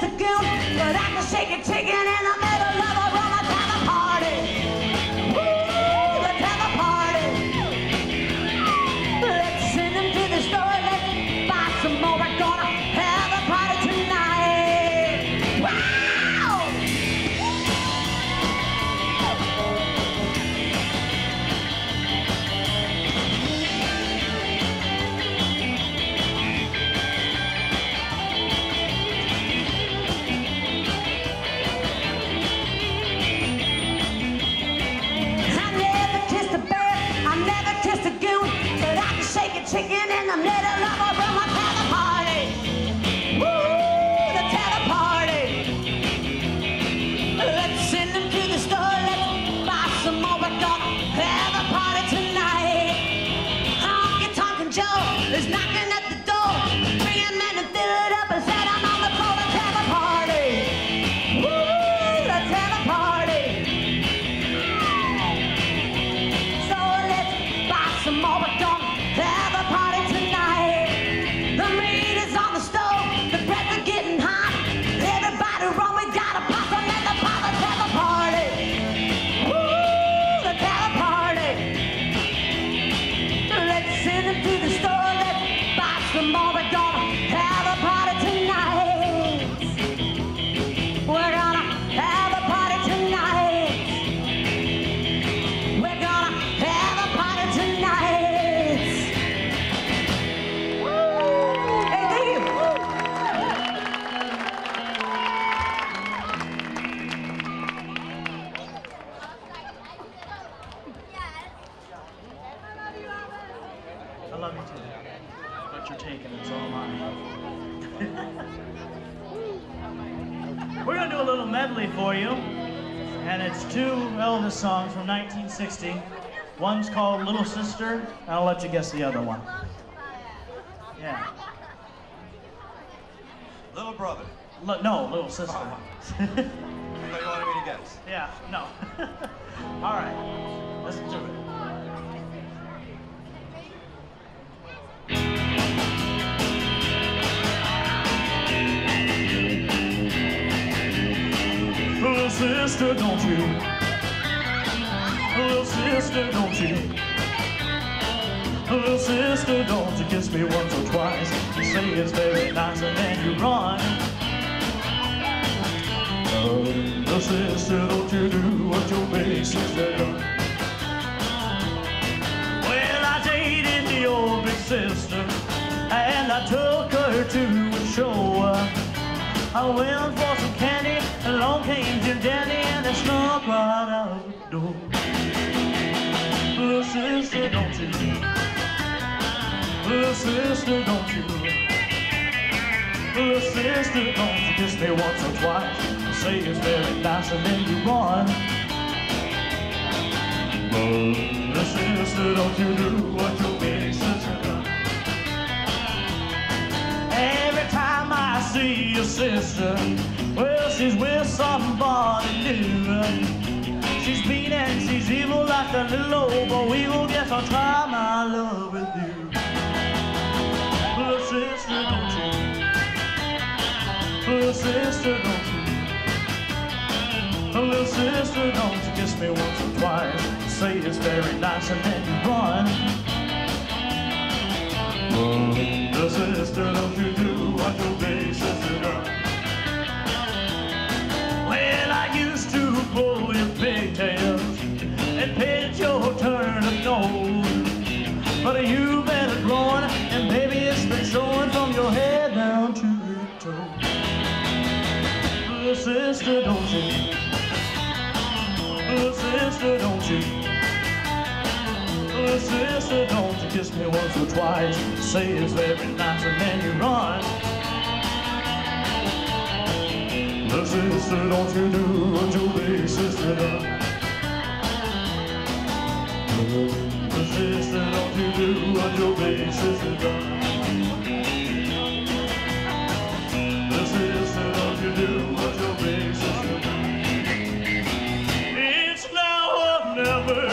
We're gonna do a little medley for you, and it's two Elvis songs from nineteen sixty. One's called Little Sister, and I'll let you guess the other one. Yeah. Little brother. L- no, Little Sister. I thought you wanted me to guess. Yeah, no. All right, listen to it. Little sister, don't you? Little sister, don't you? Little sister, don't you kiss me once or twice? You say it's very nice and then you run. Oh, little sister, don't you do what your big sister done? Well, I dated the old big sister, and I took her to a show. I went for some candy, and along came Jim Dandy, and they snuck right out the door. Little sister, don't you? Little sister, don't you? Little sister, don't you kiss me once or twice? Say it's very nice and then you run. Little sister, don't you do what your big sister done? Every time I see your sister, well, she's with somebody new. She's mean and she's evil like a little old boy evil. Guess I'll try my love with you. Little sister, don't you? Little sister, don't you? Little sister, don't you kiss me once or twice? Say it's very nice and then you run. Little sister, don't you do what your big sister done? Well, I used to pull your pigtails and pet your turn of nose, but you've been growing, and baby, it's been showing from your head down to your toe. Little sister, don't you? Little sister, don't you? Little sister, don't you kiss me once or twice? Say it's very nice and then you run. Little sister, don't you do what your big sister done? Little sister, don't you do what your big sister done? Little sister, don't you do what your big sister done? It's now or never.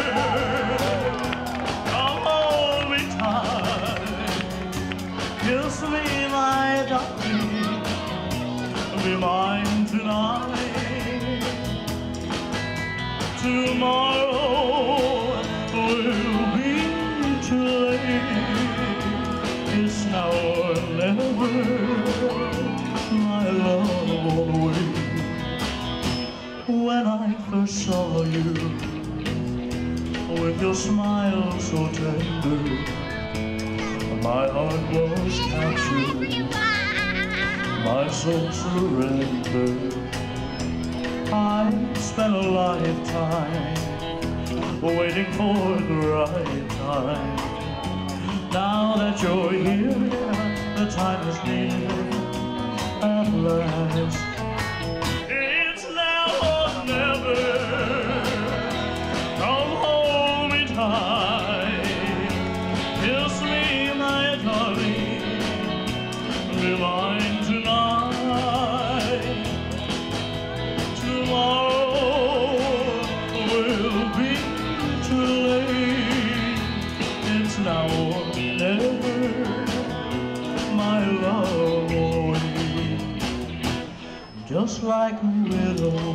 Come hold me tight. Kiss me, my darling. Be mine tonight. Tomorrow will be too late. It's now or never. My love won't wait. When I first saw you, with your smile so tender, my heart was captured, my soul surrendered. I spent a lifetime waiting for the right time. Now that you're here, the time is near at last. It's now or never. Come hold me tight. Kiss me, my darling. Be mine tonight. Tomorrow will be too late. It's now or never. My love will wait. Just like a widow,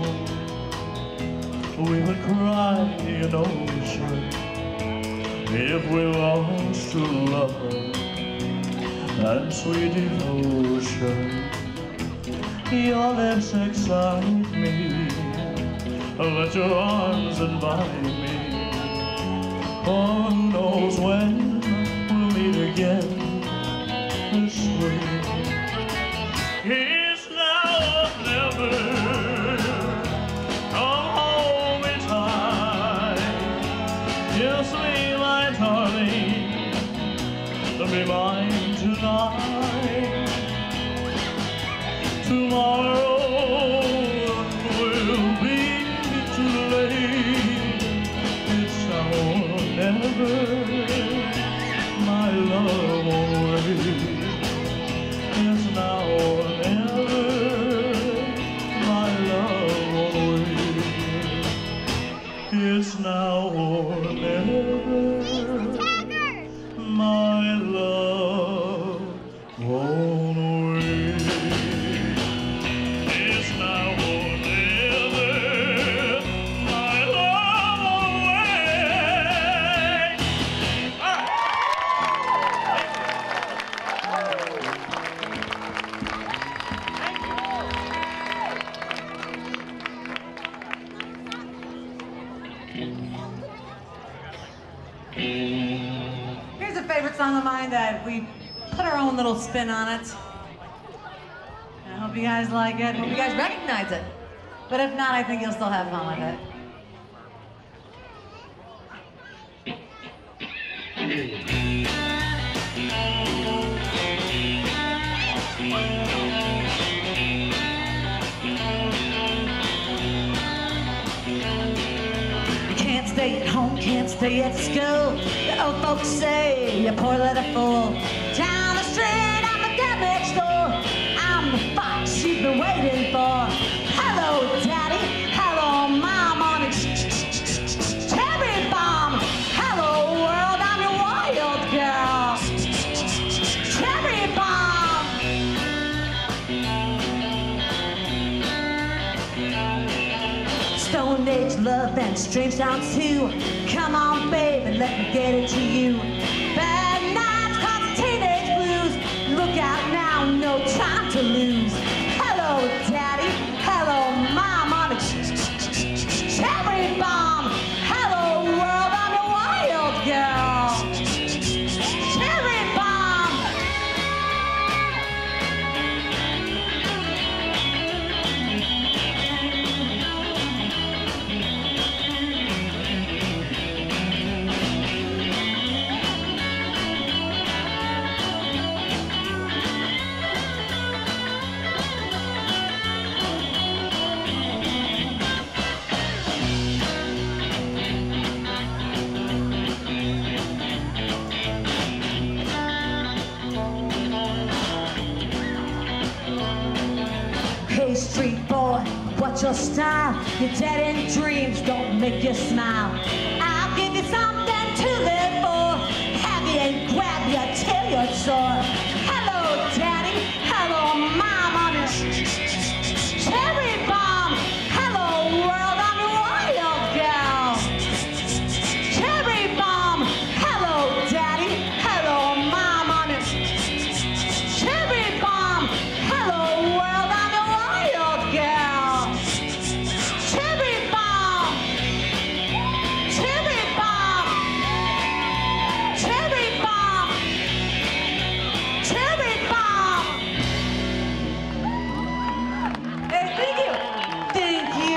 we would cry in ocean if we lost true love and sweet devotion. Your lips excite me, let your arms invite me. Oh, who knows when we'll meet again this way. It's now or never. Come hold me tight. Kiss me, my darling. Be mine tonight. Tomorrow song of mine that we put our own little spin on it. And I hope you guys like it. Hope you guys recognize it. But if not, I think you'll still have fun with it. Stay at home, can't stay at school. The old folks say you're poor little fool. Down the street, I'm the cat next door. I'm the fox you've been waiting for. Hello, Daddy. Hello, Mom on a cherry bomb. Hello, world, I'm your wild girl. Cherry bomb. Stone Age love and strange sounds too. Come on, baby, let me get it to you. Bad nights cause teenage blues. Look out now, no time to lose. Hello, Daddy. Hello, Mom on a cherry bomb. Hello, world, I'm a wild girl. Cherry bomb. Hey, street boy, what's your style? You're dead in dreams, don't make you smile. I'll give you something to live for. Have you and grab you till you're sore. Hello, Daddy. Hello, Mom on a cherry bomb. Hello, world, I'm a wild girl. Cherry bomb. Hello, Daddy. Hello, Mom on a cherry bomb. Hello, world, I'm a wild girl. Cherry bomb. Cherry bomb. Cherry bomb. Cherry bomb. Hey, thank you. Thank you.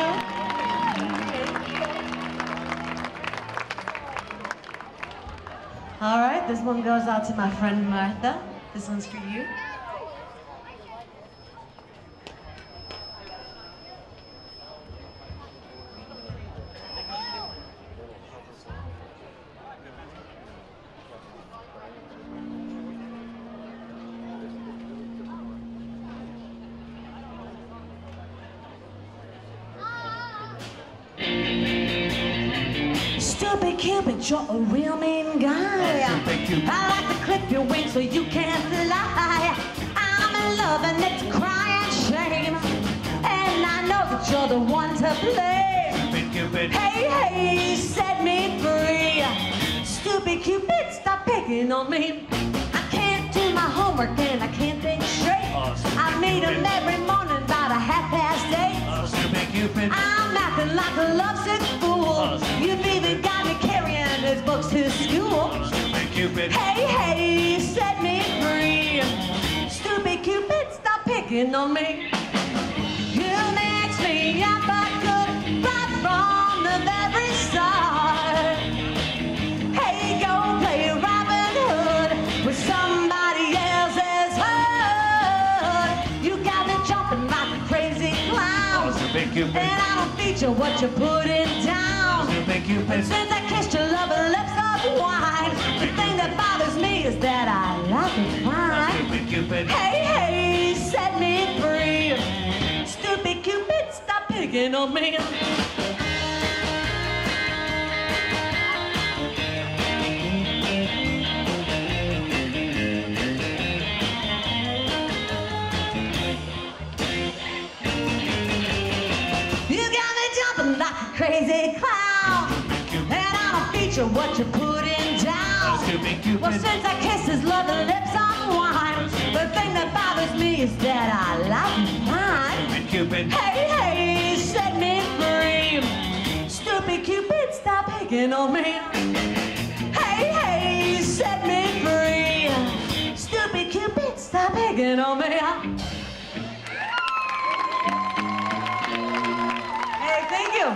All right, this one goes out to my friend Martha. This one's for you. Stupid Cupid, you're a real mean guy. I like to clip your wings so you can't fly. I'm in love and it's a crying shame. And I know that you're the one to blame. Stupid Cupid. Hey, hey, set me free. Stupid Cupid, stop picking on me. I can't do my homework and I can't think straight. Oh, stupid I meet him Cupid. every morning about a half past eight. Oh, stupid Cupid. I'm acting like a lovesick fool. You've even got me carrying his books to school. Oh, stupid Cupid. Hey, hey, set me free. Stupid Cupid, stop picking on me. You mix me up a good right from the very start. Hey, go play Robin Hood with somebody else's hood. You got me jumping like a crazy clown. Oh, stupid Cupid. And I don't feature what you're putting down. Stupid Cupid. Since I kissed your lover lips of wine, the thing that bothers me is that I like it fine. Stupid Cupid. Hey, hey, set me free. Stupid Cupid, stop picking on me. You got me jumping like a crazy clown. And I don't feature what you're putting down. Stupid Cupid. Well, since I kissed his leather lips on wine, the thing that bothers me is that I like it fine. Stupid Cupid. Hey, hey, set me free. Stupid Cupid, stop picking on me. Hey, hey, set me free. they're picking on me. Hey, thank you.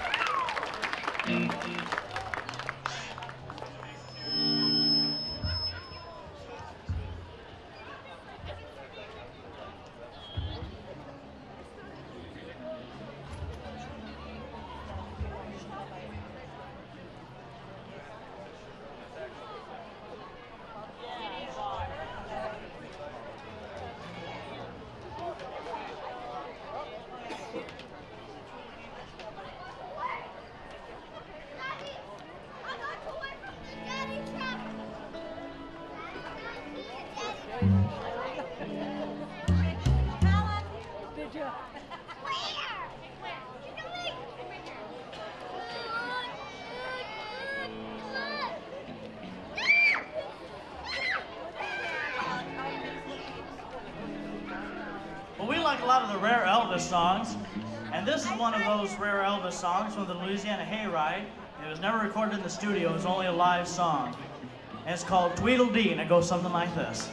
Well, we like a lot of the rare Elvis songs, and this is one of those rare Elvis songs from the Louisiana Hayride. It was never recorded in the studio, it was only a live song. And it's called Tweedledee, and it goes something like this.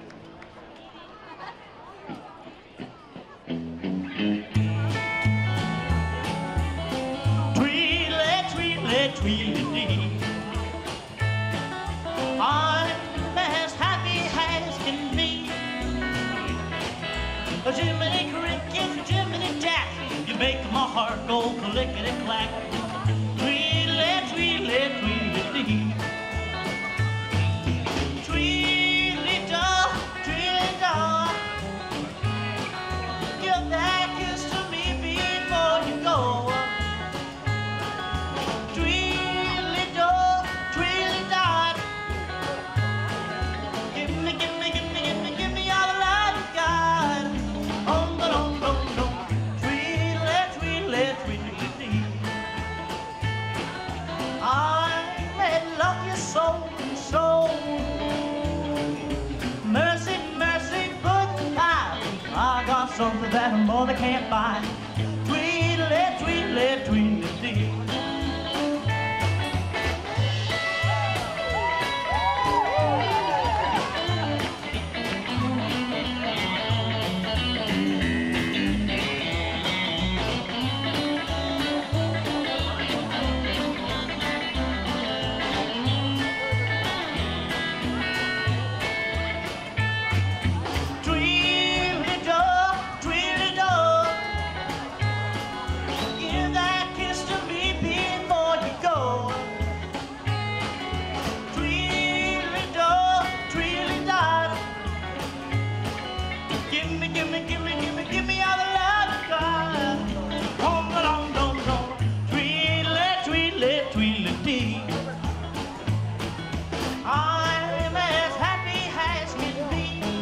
Tweedle, tweedle, tweedledee, I'm as happy as can be. Jiminy Cricket, Jiminy Jack, you make my heart go clickety-clack. Tweedle, tweedle, tweedledee. Tweedle-dee-dah, tweedle-dee-dah. Give that kiss to me before you go. Tweedle-dee-dah, tweedle-dee-dah. Give me, give me, give me, give me, give me all the love you got. Mercy, mercy, goodbye. I got something that a mother can't buy. Tweedle, tweedle, tweedledee. I'm as happy as can be.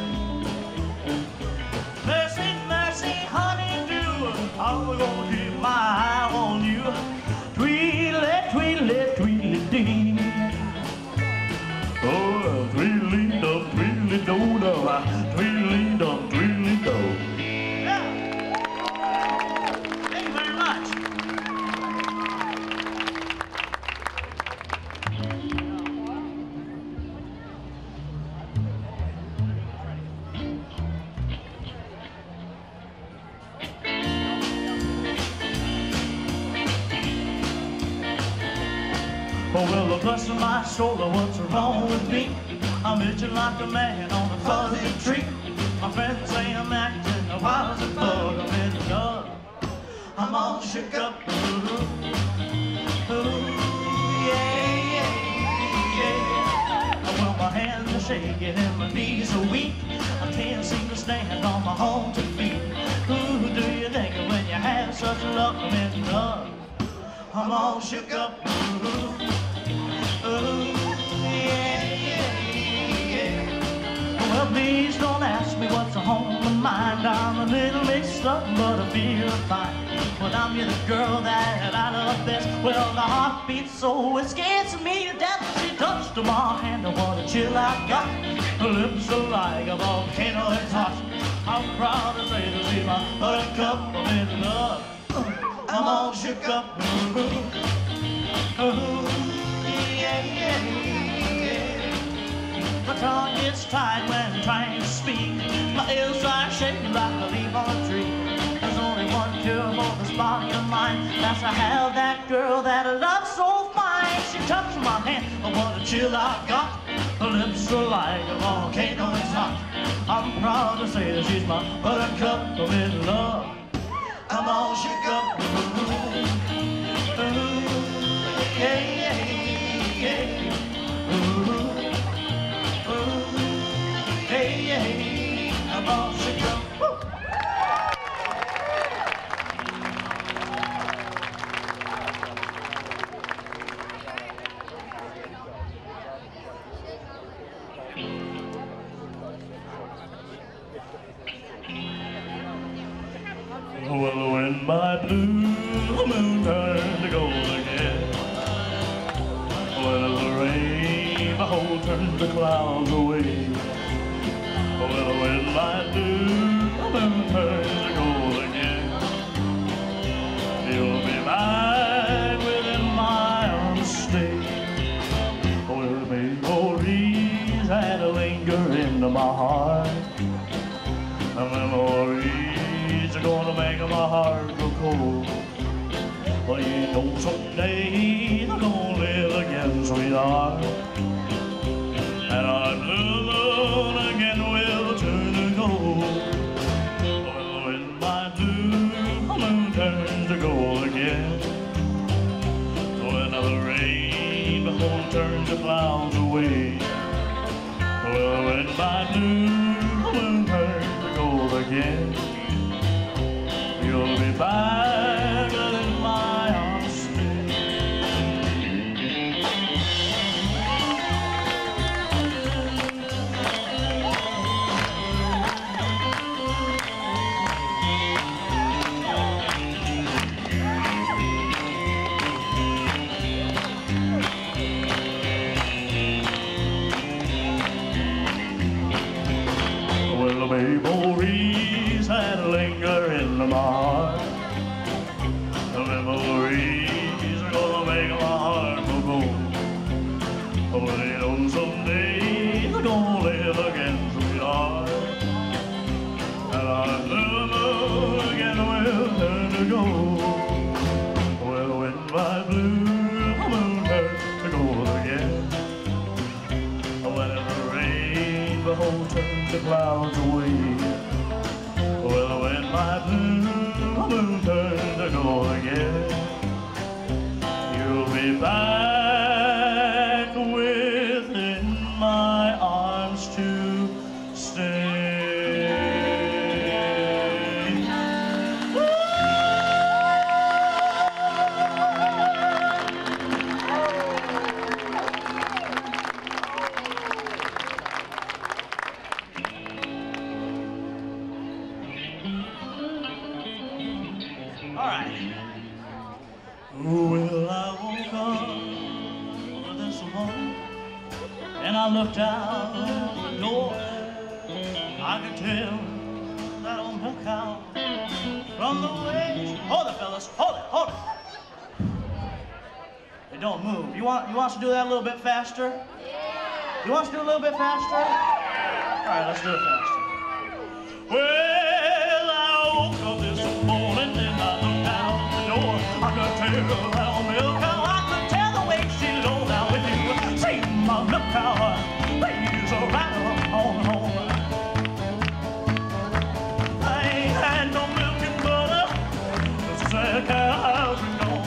Mercy, mercy, honey-dew, I'm gonna keep my eye on you. Tweedle, tweedle, tweedledee. Oh, tweedledee-dum, tweedledee-do-dum, tweedledee-dum, tweedledee-do. Yeah. Thank you very much. Oh, well, bless my soul, what's wrong with me? I'm itching like a man on a fuzzy tree. My friends say I'm acting wild as a bug. I'm in love. I'm all shook up. Ooh, ooh, yeah, yeah, yeah. Well, my hands are shaking and my knees are weak. I can't seem to stand on my own two feet. Who do you think when you have such luck? I'm in love. I'm all shook up. Ooh, ooh, yeah, yeah, yeah. Well, please don't ask me what's on my mind. I'm a little mixed up, but I feel fine. When I'm with a girl that I love best, well, the heart beats so it scares me to death. She touched my hand, and what a chill I got. Her lips are like a volcano, it's hot. I'm proud to say to see my buttercup. I'm in love. I'm all shook up. Ooh, ooh, yeah, yeah, yeah. tongue gets tied when trying to speak. My ears are shaking like a leaf on a tree. There's only one cure for this body of mine. That's to have that girl that I love so fine. She touched my hand, but what a chill I got. Her lips are like a volcano, it's hot. I'm proud to say that she's my buttercup with love. I'm all shook up. Ooh, ooh, yeah, yeah, yeah. Ooh, ooh, hey, yeah, I'm all shook up. Woo. Well, when my blue moon turned to gold again, well, the rainbow turned the clouds away. Well, when my blue moon turns to gold again, you'll be mine within my arms stay. Well, memories that linger into my heart, memories are gonna make my heart go cold. Well, you know someday they're gonna live again, sweetheart, and our blue moon again will turn to gold. Well, when my blue moon turns to gold again, when the rainbow turns the clouds away, well, when my blue moon turns to gold again, you'll be back in my arms still. Well, memories that linger in my heart, the memories are gonna make my heart go gold. Oh, they know someday they're gonna live again, sweetheart, and our blue moon again will turn to gold. Well, when my blue moon turns to gold again, when the rainbow turns the clouds away, well, when my blue moon turns to gold again, you'll be back within my arms to stay. All right. Well, I woke up this morning and I looked out the door. I could tell that old milk cow from the way. Hold it, fellas. Hold it. Hold it. Hey, don't move. You want you want us to do that a little bit faster? You want us to do a little bit faster? All right, let's do it faster. Well, I woke up this morning and I looked out the door. I could tell that old milk cow. I could tell the way she low down with you. See my milk cow, please right on home. I ain't had no milk and butter since that cow's been gone.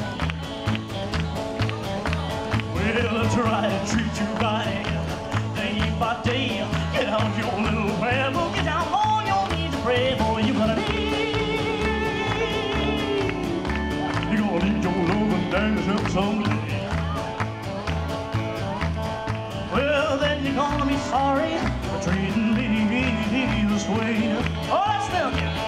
Well, I try to treat you right day by day. Get out your little prayer book, get down on your knees and pray, boy, you're gonna need. You're gonna need your love and dance up someday. Well, then you're gonna be sorry for treating me this way. Oh, that's them, yeah.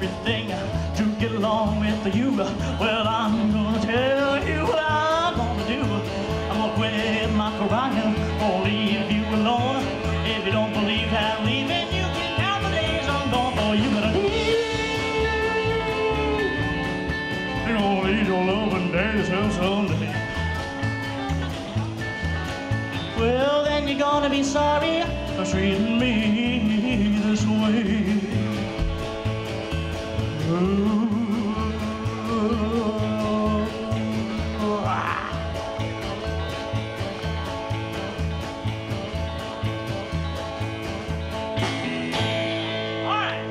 everything to get along with you. Well, I'm gonna tell you what I'm gonna do. I'm gonna quit my crying or leave you alone. If you don't believe that I'm leaving, you can count the days I'm gone for you. Gonna leave. You don't need your love and days till someday. Well, then you're gonna be sorry for treating me this way. Ooh. Ah. All right.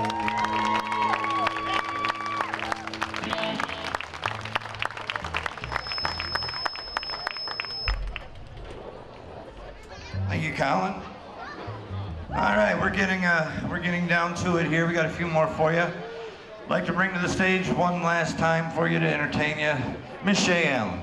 Thank you, Colin. All right, we're getting uh, we're getting down to it here. We got a few more for you. I'd like to bring to the stage one last time for you to entertain you, Miss Shay Allen.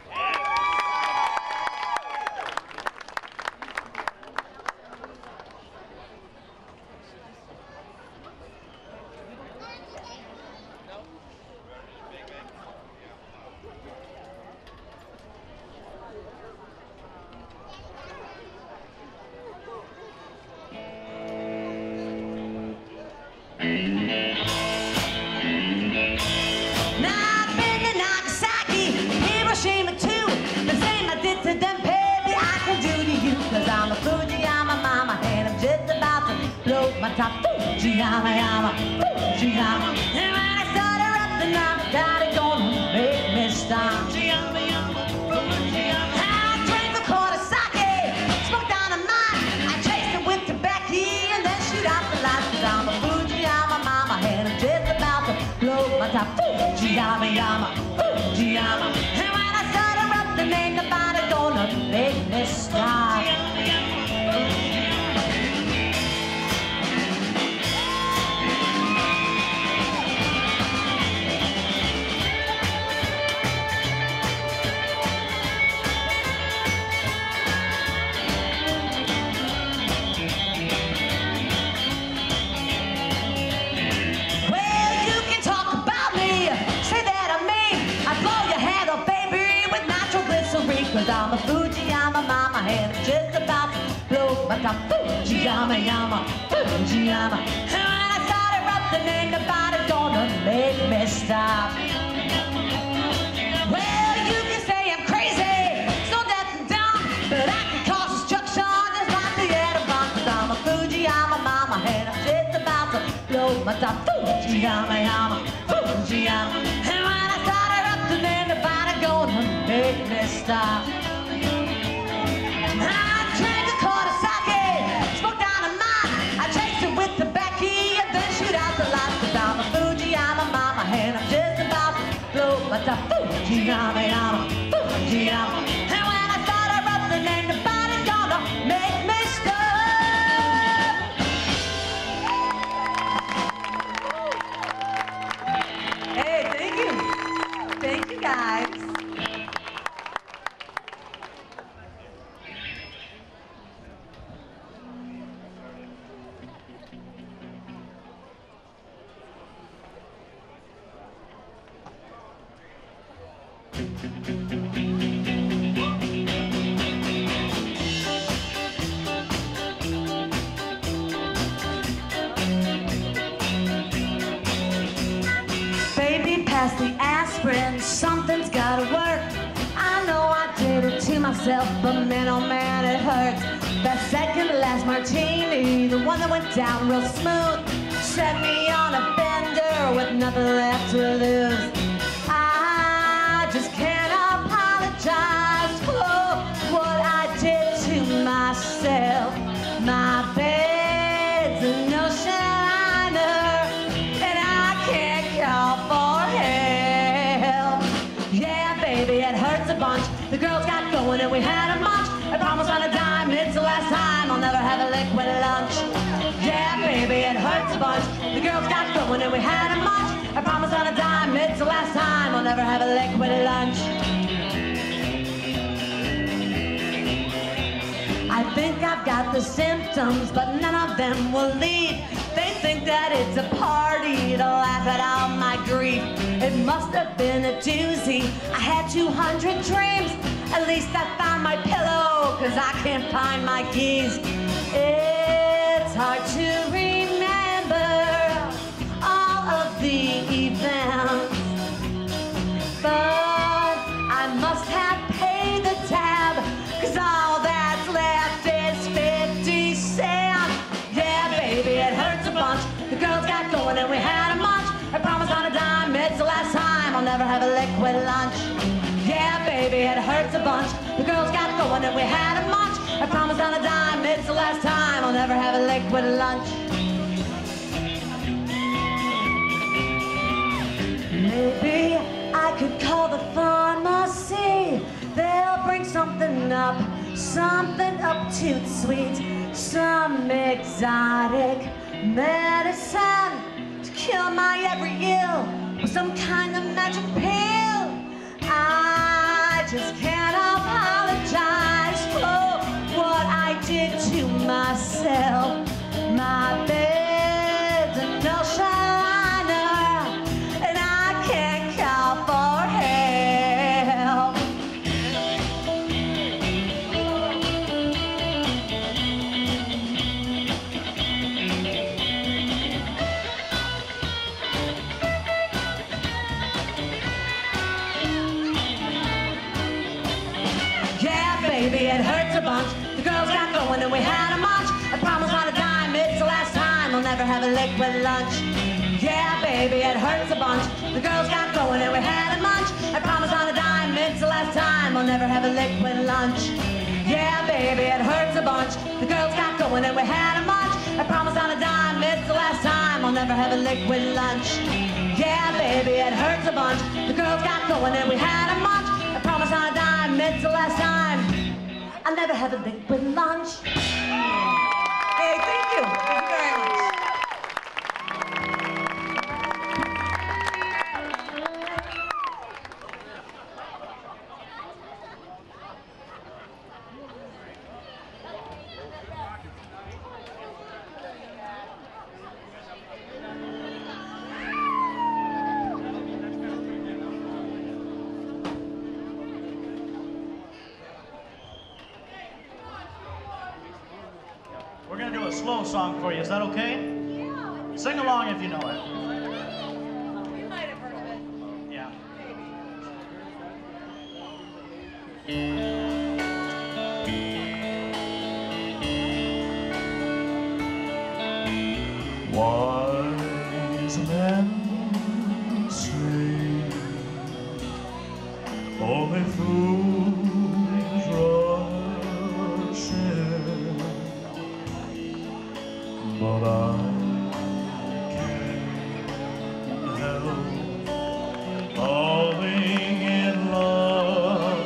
Cause I'm a Fujiyama mama and I'm just about to blow my top. Fujiyama, yama, Fujiyama. And when I start erupting, ain't nobody gonna make me stop. Well, you can say I'm crazy, so deaf and dumb, but I can cause destruction just like the atom bomb. Cause I'm a Fujiyama mama and I'm just about to blow my top. Fujiyama, yama, Fujiyama. And when I start erupting, ain't nobody gonna make me stop. I drank a quart of sake, smoke dynamite, I chase it with tobacco and then shoot out the lights. Cause I'm a Fujiyama mama and I'm just about to blow my top. Fujiyama, yama, Fujiyama. And when I start erupting, ain't nobody gonna make me stop. Hey, thank you. Thank you, guys. Baby, pass the aspirin, something's gotta work. I know I did it to myself, but man, oh man, it hurts. That second to last martini, the one that went down real smooth, set me on a bender with nothing left to lose. I just can't apologize for what I did to myself. My bed's an ocean liner, and I can't call for help. Yeah, baby, it hurts a bunch. The girls got going and we had a munch. I promise on a dime, it's the last time I'll never have a liquid lunch. Yeah, baby, it hurts a bunch. The girls got going and we had a munch. I promise on a dime, it's the last time I'll never have a liquid lunch. I think I've got the symptoms, but none of them will lead They think that it's a party to laugh at all my grief. It must have been a doozy. I had two hundred dreams. At least I found my pillow, cause I can't find my keys. It's hard to remember all of the events, but I must have paid the tab, cause all that's left is fifty cents. Yeah, baby, it hurts a bunch. The girls got going and we had a munch. I promise on a dime, it's the last time I'll never have a liquid lunch. Yeah, baby, it hurts a bunch. The girls got going and we had a munch. I promise on a dime, it's the last time I'll never have a liquid lunch. Maybe I could call the pharmacy. They'll bring something up, something up too sweet, some exotic medicine to cure my every ill, or some kind of magic pill. I just can't apologize for what I did to myself. My bed's an ocean liner, and I can't call for help. Yeah, baby, it hurts a bunch. The girls got going and we had a munch. I promise on a dime, it's the last time I'll never have a liquid lunch. Yeah, baby, it hurts a bunch. The girls got going and we had a munch. I promise on a dime, it's the last time I'll never have a liquid lunch. Yeah, baby, it hurts a bunch. The girls got going and we had a munch. I promise on a dime, it's the last time I'll never have a liquid lunch. Yeah, baby, it hurts a bunch. The girls got going and we had a munch. I promise on a dime, it's the last time I'll never have a liquid lunch. Hey, thank you. Thank you very much. We're gonna do a slow song for you. Is that okay? Yeah. Sing along if you know it. You might have heard of it. Yeah. Wise men say only fools rush in, but I can't help falling in love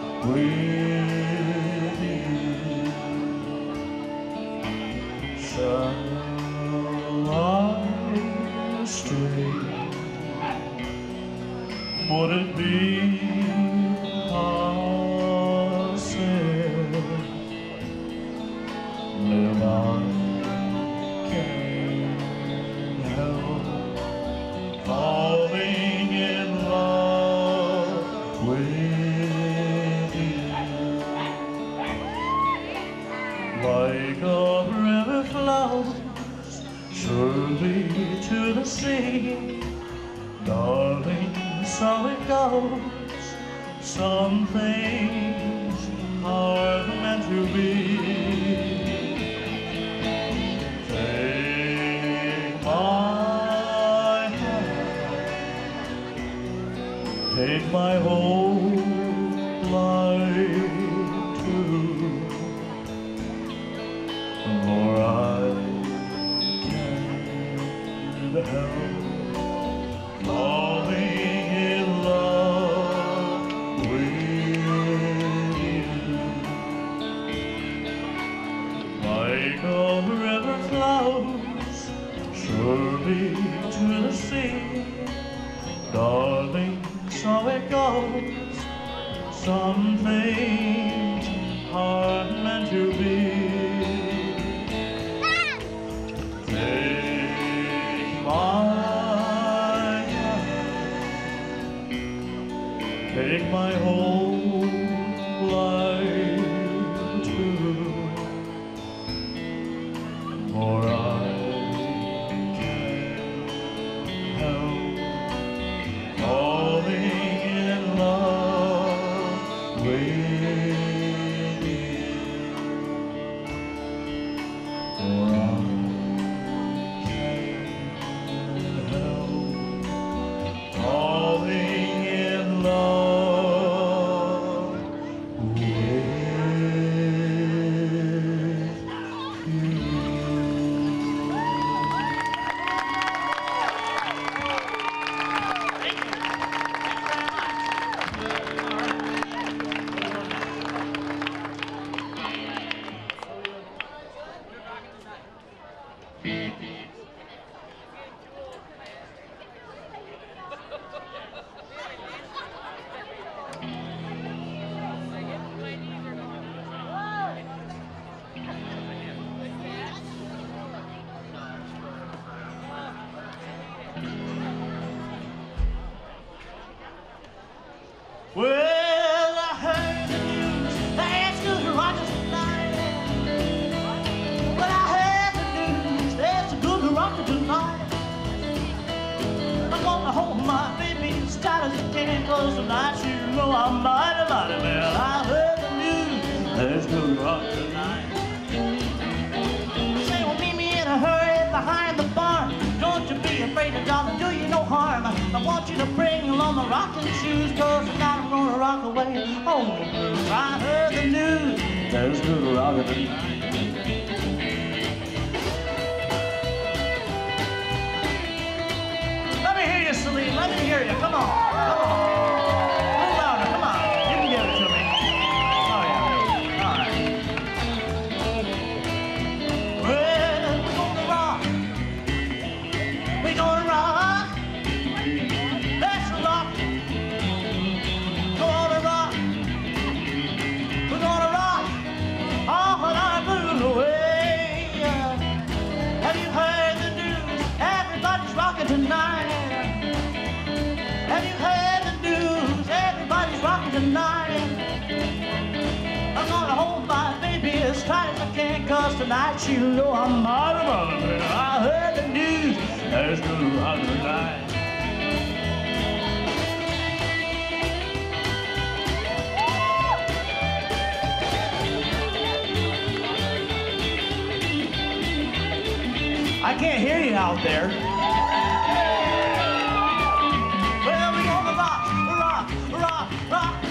with you. Shall I stay? Would it be possible? Live on. Can't help falling in love with you. Like a river flows surely to the sea, darling, so it goes. Some things are meant to be. Take my hand, take my whole life too, for I can't help falling in love with you. Like a river flows surely to the sea, darling, so it goes. Some things are meant to be. Take cause tonight you know I'm mighty, mighty well. I heard the news, there's good rock tonight. Say, well, meet me in a hurry behind the barn. Don't you be afraid of darling, do you no harm. I want you to bring along my rocking shoes, cause tonight I'm gonna rock away on the blues. I heard the news, there's good rock tonight. Celine, let me hear you. Come on. Come on. A little louder. Come on. You can give it to me. Oh, yeah. All right. Well, we're gonna rock. We're gonna rock. Let's rock. Gonna rock. We're gonna rock all our blues away. Have you heard the news? Everybody's rocking tonight. Have you heard the news? Everybody's rocking tonight. I'm gonna hold my baby as tight as I can, cause tonight she'll know I'm mighty, mighty well. I heard the news, there's good rock tonight. I can't hear you out there. Well, we're gonna rock, rock, rock, rock.